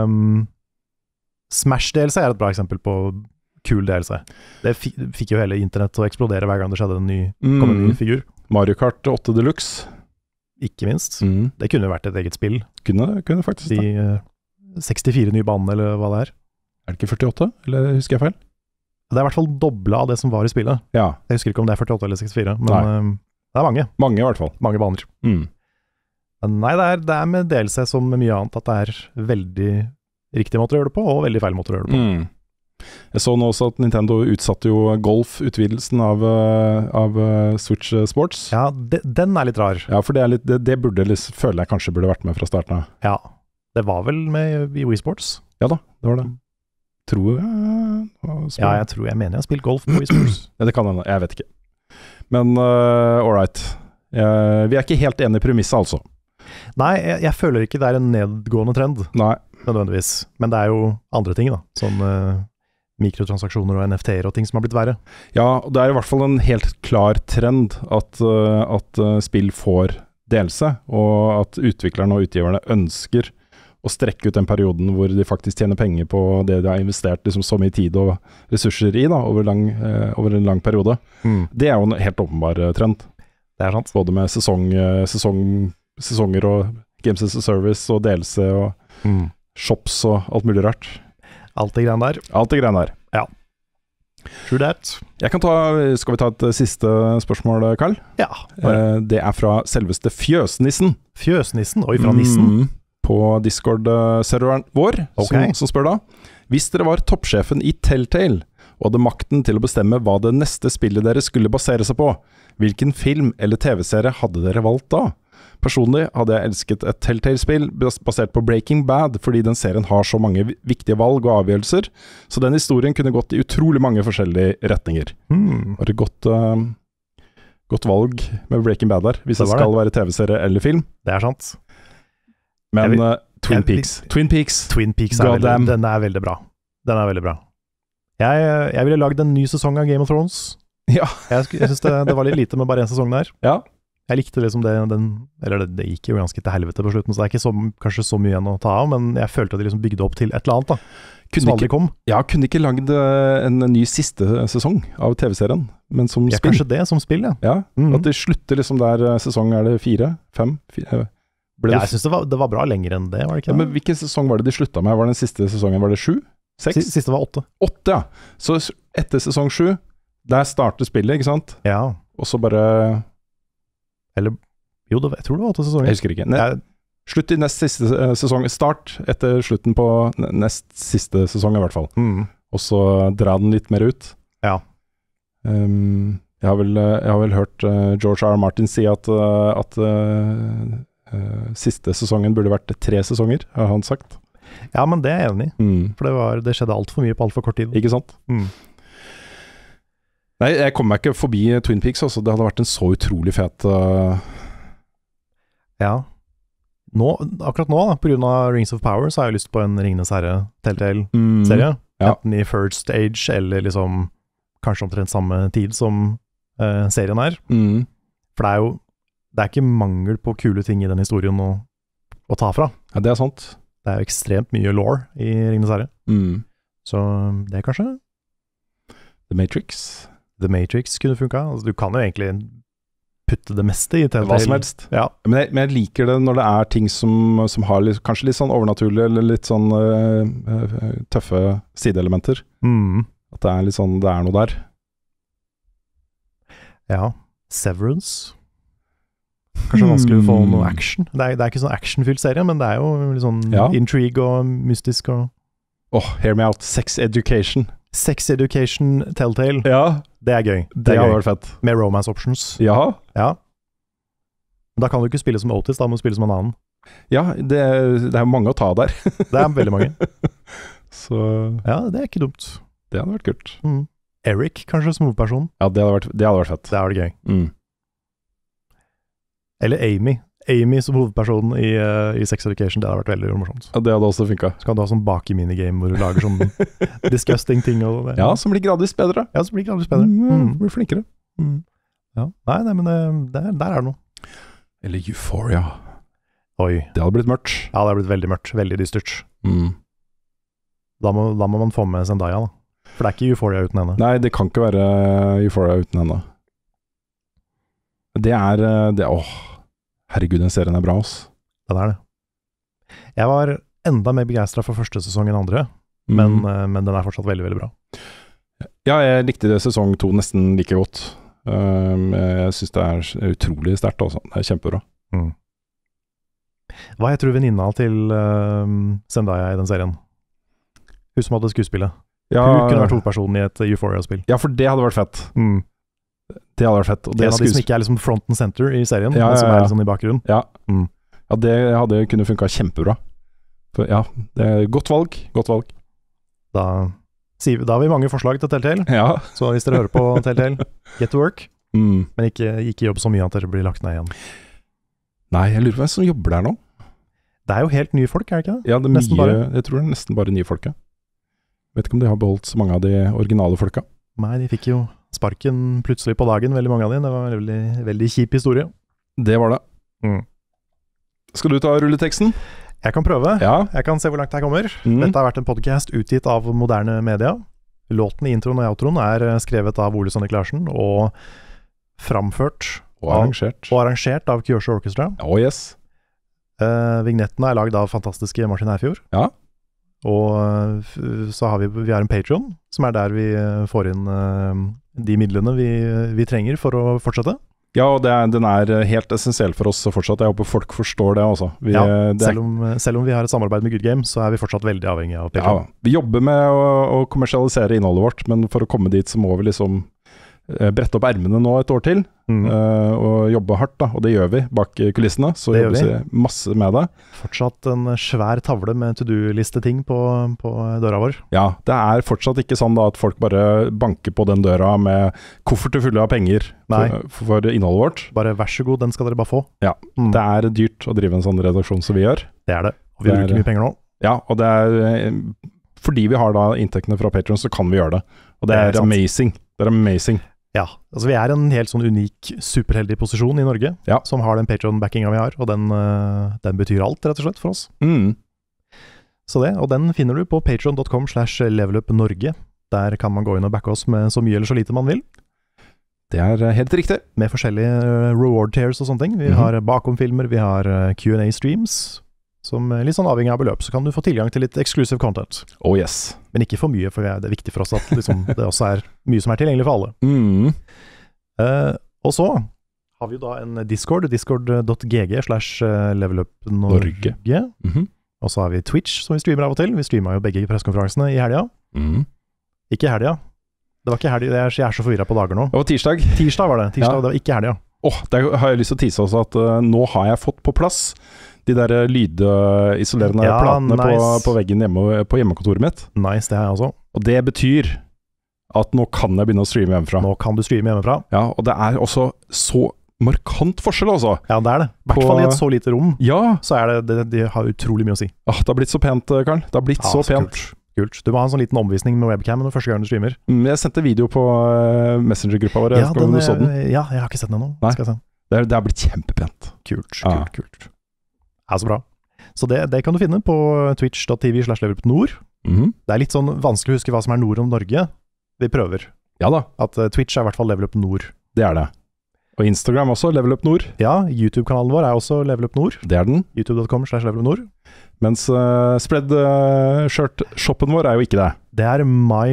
Smash DLC et bra eksempel på kul DLC. Det fikk jo hele internett til å eksplodere hver gang det skjedde kom en ny figur. Mario Kart 8 Deluxe. Ikke minst. Det kunne jo vært et eget spill. Kunne faktisk de 64 nye banene, eller hva det det ikke 48? Eller husker jeg feil? Det i hvert fall dobla av det som var i spillet. Ja. Jeg husker ikke om det 48 eller 64, men det mange. Mange i hvert fall. Mange baner. Men nei, det med DLC som med mye annet, at det veldig riktig måte å gjøre det på, og veldig feil måte å gjøre det på. Jeg så nå også at Nintendo utsatte jo golf-utvidelsen av Switch Sports. Ja, den litt rar. Ja, for det føler jeg kanskje burde vært med fra starten av. Ja, det var vel med i Wii Sports. Ja da, det var det. Tror jeg. Ja, jeg mener jeg har spilt golf på Wii Sports. Ja, det kan hende, jeg vet ikke. Men all right. Vi ikke helt enige i premisset, altså. Nei, jeg føler ikke det en nedgående trend. Nei. Nødvendigvis. Men det jo andre ting, da. Sånn mikrotransaksjoner og NFT-er og ting som har blitt verre. Ja, det i hvert fall en helt klar trend at spill får delelse, og at utviklerne og utgiverne ønsker å strekke ut den perioden hvor de faktisk tjener penger på det de har investert liksom, så mye tid og ressurser i da, over en lang periode. Det jo en helt åpenbar trend. Det sant. Både med sesonger og Games as a Service og delelse og shops og alt mulig rart. Alt det greiene der. Alt det greiene der. Ja. True that. Skal vi ta et siste spørsmål, Karl? Ja. Det fra selveste Fjøsnissen. Fjøsnissen? Oi, fra Nissen? På Discord-serveren vår, som spør da. Hvis dere var toppsjefen i Telltale, og hadde makten til å bestemme hva det neste spillet dere skulle basere seg på, hvilken film eller TV-serie hadde dere valgt da? Personlig hadde jeg elsket et Telltale-spill basert på Breaking Bad, fordi den serien har så mange viktige valg og avgjørelser, så den historien kunne gått i utrolig mange forskjellige retninger. Var det godt valg med Breaking Bad der, hvis det skal være TV-serie eller film? Det sant. Men Twin Peaks, den veldig bra. Den veldig bra. Jeg ville lagd en ny sesong av Game of Thrones. Ja. Jeg synes det var litt lite med bare en sesong der. Ja. Jeg likte liksom det gikk jo ganske til helvete på slutten, så det ikke kanskje så mye igjen å ta av, men jeg følte at de liksom bygde opp til et eller annet da, som aldri kom. Ja, kunne ikke lagd en ny siste sesong av TV-serien, men som spill. Kanskje det som spill, ja. At de slutter liksom der sesong det 4, 5? Jeg synes det var bra lenger enn det, var det ikke det? Ja, men hvilken sesong var det de slutta med? Var den siste sesongen, var det 7? 6? Siste var 8. 8, ja. Så etter sesong 7, der starter spillet, ikke sant? Ja. Og så bare... Jo, jeg tror det var 8 sesonger. Jeg husker ikke. Slutt i nest siste sesong. Start etter slutten på nest siste sesong i hvert fall. Og så dra den litt mer ut. Ja. Jeg har vel hørt George R. Martin si at siste sesongen burde vært 3 sesonger, har han sagt. Ja, men det er jeg enig i. For det skjedde alt for mye på alt for kort tid. Ikke sant? Nei, jeg kommer meg ikke forbi Twin Peaks også. Det hadde vært en så utrolig fet Ja. Akkurat nå, da, på grunn av Rings of Power, så har jeg lyst på en Ringenes Herre Telltale-serie. Ja. Enten i First Age, eller liksom kanskje omtrent samme tid som serien er. For det er ikke mangel på kule ting i den historien å ta fra. Ja, det er sant. Det er jo ekstremt mye law i Ringenes Herre. Så det er kanskje The Matrix. The Matrix kunne funka. Altså, du kan jo egentlig putte det meste i Telltale. Hva som helst. Ja. Men jeg liker det når det er ting som har kanskje litt sånn overnaturlige, eller litt sånn tøffe sideelementer. At det er litt sånn, det er noe der. Ja. Severance. Kanskje vanskelig å få noe action. Det er ikke sånn actionfylt serie, men det er jo litt sånn intrigue og mystisk og hear me out. Sex Education. Sex Education Telltale. Ja. Det er gøy. Det hadde vært fett. Med romance options. Ja. Men da kan du ikke spille som Otis, da må du spille som en annen. Ja, det er mange å ta der. Det er veldig mange. Så ja, det er ikke dumt. Det hadde vært kult. Eric, kanskje, som hovedperson. Ja, det hadde vært fett. Det hadde vært gøy. Eller Amy. Amy som hovedperson i Sex Education, det hadde vært veldig morsomt. Ja, det hadde også funket. Så kan du ha sånn baki-minigame hvor du lager sånn disgusting ting. Og det. Ja, som blir gradvis bedre. Ja, som blir gradvis bedre. Blir flinkere. Ja. Nei, men der er det noe. Eller Euphoria. Oi. Det hadde blitt mørkt. Ja, det hadde blitt veldig mørkt. Veldig dystert. Da må man få med Zendaya, da. For det er ikke Euphoria uten henne. Nei, det kan ikke være Euphoria uten henne. Det herregud, den serien er bra, ass. Den er det. Jeg var enda mer begeistret for første sesong enn andre, men den er fortsatt veldig, veldig bra. Ja, jeg likte det sesong 2 nesten like godt. Jeg synes det er utrolig sterkt, altså. Det er kjempebra. Hva heter du venninna til Zendaya i den serien? Hun som hadde skuespillet. Ja, hun kunne vært hovedpersonen i et Euphoria-spill. Ja, for det hadde vært fett. Det hadde vært fett. Og det en av de som ikke er liksom front and center i serien, men som er liksom i bakgrunnen. Ja, det hadde kunne funket kjempebra. For, ja, det er godt valg. Da har vi mange forslag til Telltale. Ja. Så hvis dere hører på Telltale, get to work. Men ikke jobb så mye at dere blir lagt ned igjen. Nei, jeg lurer på hvem som jobber der nå. Det er jo helt nye folk, er det ikke det? Ja, jeg tror det er nesten bare nye folk. Vet ikke om de har beholdt så mange av de originale folka. Nei, de fikk jo sparken plutselig på dagen, veldig mange av de. Det var en veldig, veldig kjip historie. Det var det. Skal du ta rulleteksten? Jeg kan prøve. Ja. Jeg kan se hvor langt jeg kommer. Dette har vært en podcast utgitt av Moderne Media. Låten i introen og outroen er skrevet av Ole Sonnik Larsen og framført og arrangert av Kyosho Orchestra. Oh yes. Vignettene er lagd av fantastiske Martin Herfjord. Ja. Og så har vi har en Patreon, som er der vi får inn de midlene vi trenger for å fortsette. Ja, og den er helt essensiell for oss fortsatt. Jeg håper folk forstår det også. Selv om vi har et samarbeid med Good Game, så er vi fortsatt veldig avhengig av Patreon. Ja, vi jobber med å kommersialisere innholdet vårt, men for å komme dit så må vi liksom brette opp ermene nå et år til, og jobbe hardt, da, og det gjør vi bak kulissene, så jobber vi masse med det. Fortsatt en svær tavle med to-do-liste-ting på døra vår. Ja, det er fortsatt ikke sånn da at folk bare banker på den døra med kofferter fulle av penger for innholdet vårt. Bare vær så god, den skal dere bare få. Ja, det er dyrt å drive en sånn redaksjon som vi gjør. Det er det, og vi bruker mye penger nå. Ja, og det er fordi vi har da inntektene fra Patreon, så kan vi gjøre det. Og det er amazing. Det er amazing. Ja, altså vi er en helt sånn unik, superheldig posisjon i Norge, som har den Patreon-backinga vi har, og den betyr alt, rett og slett, for oss. Så og den finner du på patreon.com/levelupnorge. Der kan man gå inn og backe oss med så mye eller så lite man vil. Det er helt riktig. Med forskjellige reward tiers og sånne ting. Vi har bakomfilmer, vi har Q&A streams, som litt sånn avhengig av beløp, så kan du få tilgang til litt exclusive content. Oh yes. Men ikke for mye, for det er viktig for oss at liksom, det også er mye som er tilgjengelig for alle. Og så har vi jo da en Discord, discord.gg/levelupnorge. Og så har vi Twitch, som vi streamer av og til. Vi streamer jo begge pressekonferansene i helga. Ikke i helga. Det var ikke helg, jeg er så forvirret på dager nå. Det var tirsdag. Tirsdag var det, det var ikke helga. Der har jeg lyst til å tise også at nå har jeg fått på plass de der lydisolerende platene på veggen på hjemmekontoret mitt. Nice, det har jeg også. Og det betyr at nå kan jeg begynne å streame hjemmefra. Nå kan du streame hjemmefra. Ja, og det er også så markant forskjell altså. Ja, det er det. I hvert fall i et så lite rom, så er det, de har utrolig mye å si. Det har blitt så pent, Karl. Det har blitt så pent. Kult. Du må ha en sånn liten omvisning med webcam når første gang du streamer. Jeg sendte video på Messenger-gruppa vår. Ja, jeg har ikke sett den ennå. Det har blitt kjempepent. Kult. Ja, så bra. Så det kan du finne på twitch.tv/levelupnord. Det er litt sånn vanskelig å huske hva som er nord om Norge. Vi prøver. Ja da. At Twitch er i hvert fall Level Up Nord. Det er det. Og Instagram også, Level Up Nord. Ja, YouTube-kanalen vår er også Level Up Nord. Det er den. youtube.com/levelupnord. Mens spreadshirt-shoppen vår er jo ikke det. Det er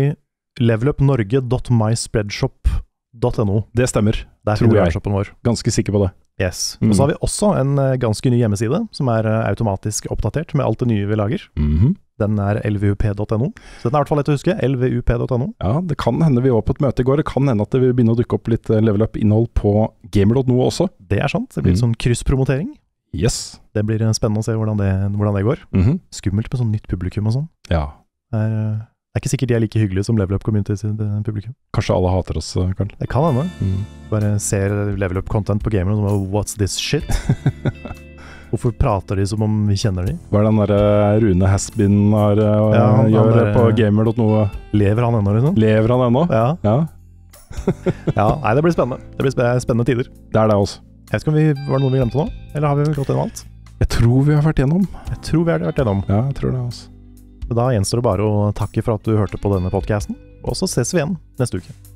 levelupnorge.myspreadshop.no. Det stemmer, Der tror jeg. Shoppen vår. Ganske sikker på det. Yes. Og så har vi også en ganske ny hjemmeside, som er automatisk oppdatert med alt det nye vi lager. Den er lvup.no. Så den er i hvert fall lett å huske, lvup.no. Ja, det kan hende vi var på et møte i går. Det kan hende at det vil begynne å dukke opp litt level up-innhold på gamer.no også. Det er sant, det blir sånn krysspromotering. Yes. Det blir spennende å se hvordan det går. Skummelt med sånn nytt publikum og sånn. Ja. Det er ikke sikkert de er like hyggelige som Level Up Community sin publikum. Kanskje alle hater oss, Karl. Det kan hende. Bare ser Level Up Content på gamer og sånn, what's this shit? Hvorfor prater de som om vi kjenner de? Hva er den der Rune Hasbin gjør på gamer.no? Lever han ennå, liksom? Lever han ennå? Ja. Nei, det blir spennende. Det blir spennende tider. Det er det også. Jeg vet ikke om var det noe vi glemte nå? Eller har vi gått gjennom alt? Jeg tror vi har vært gjennom. Jeg tror vi har vært gjennom. Ja, jeg tror det også. Da gjenstår det bare å takke for at du hørte på denne podcasten, og så ses vi igjen neste uke.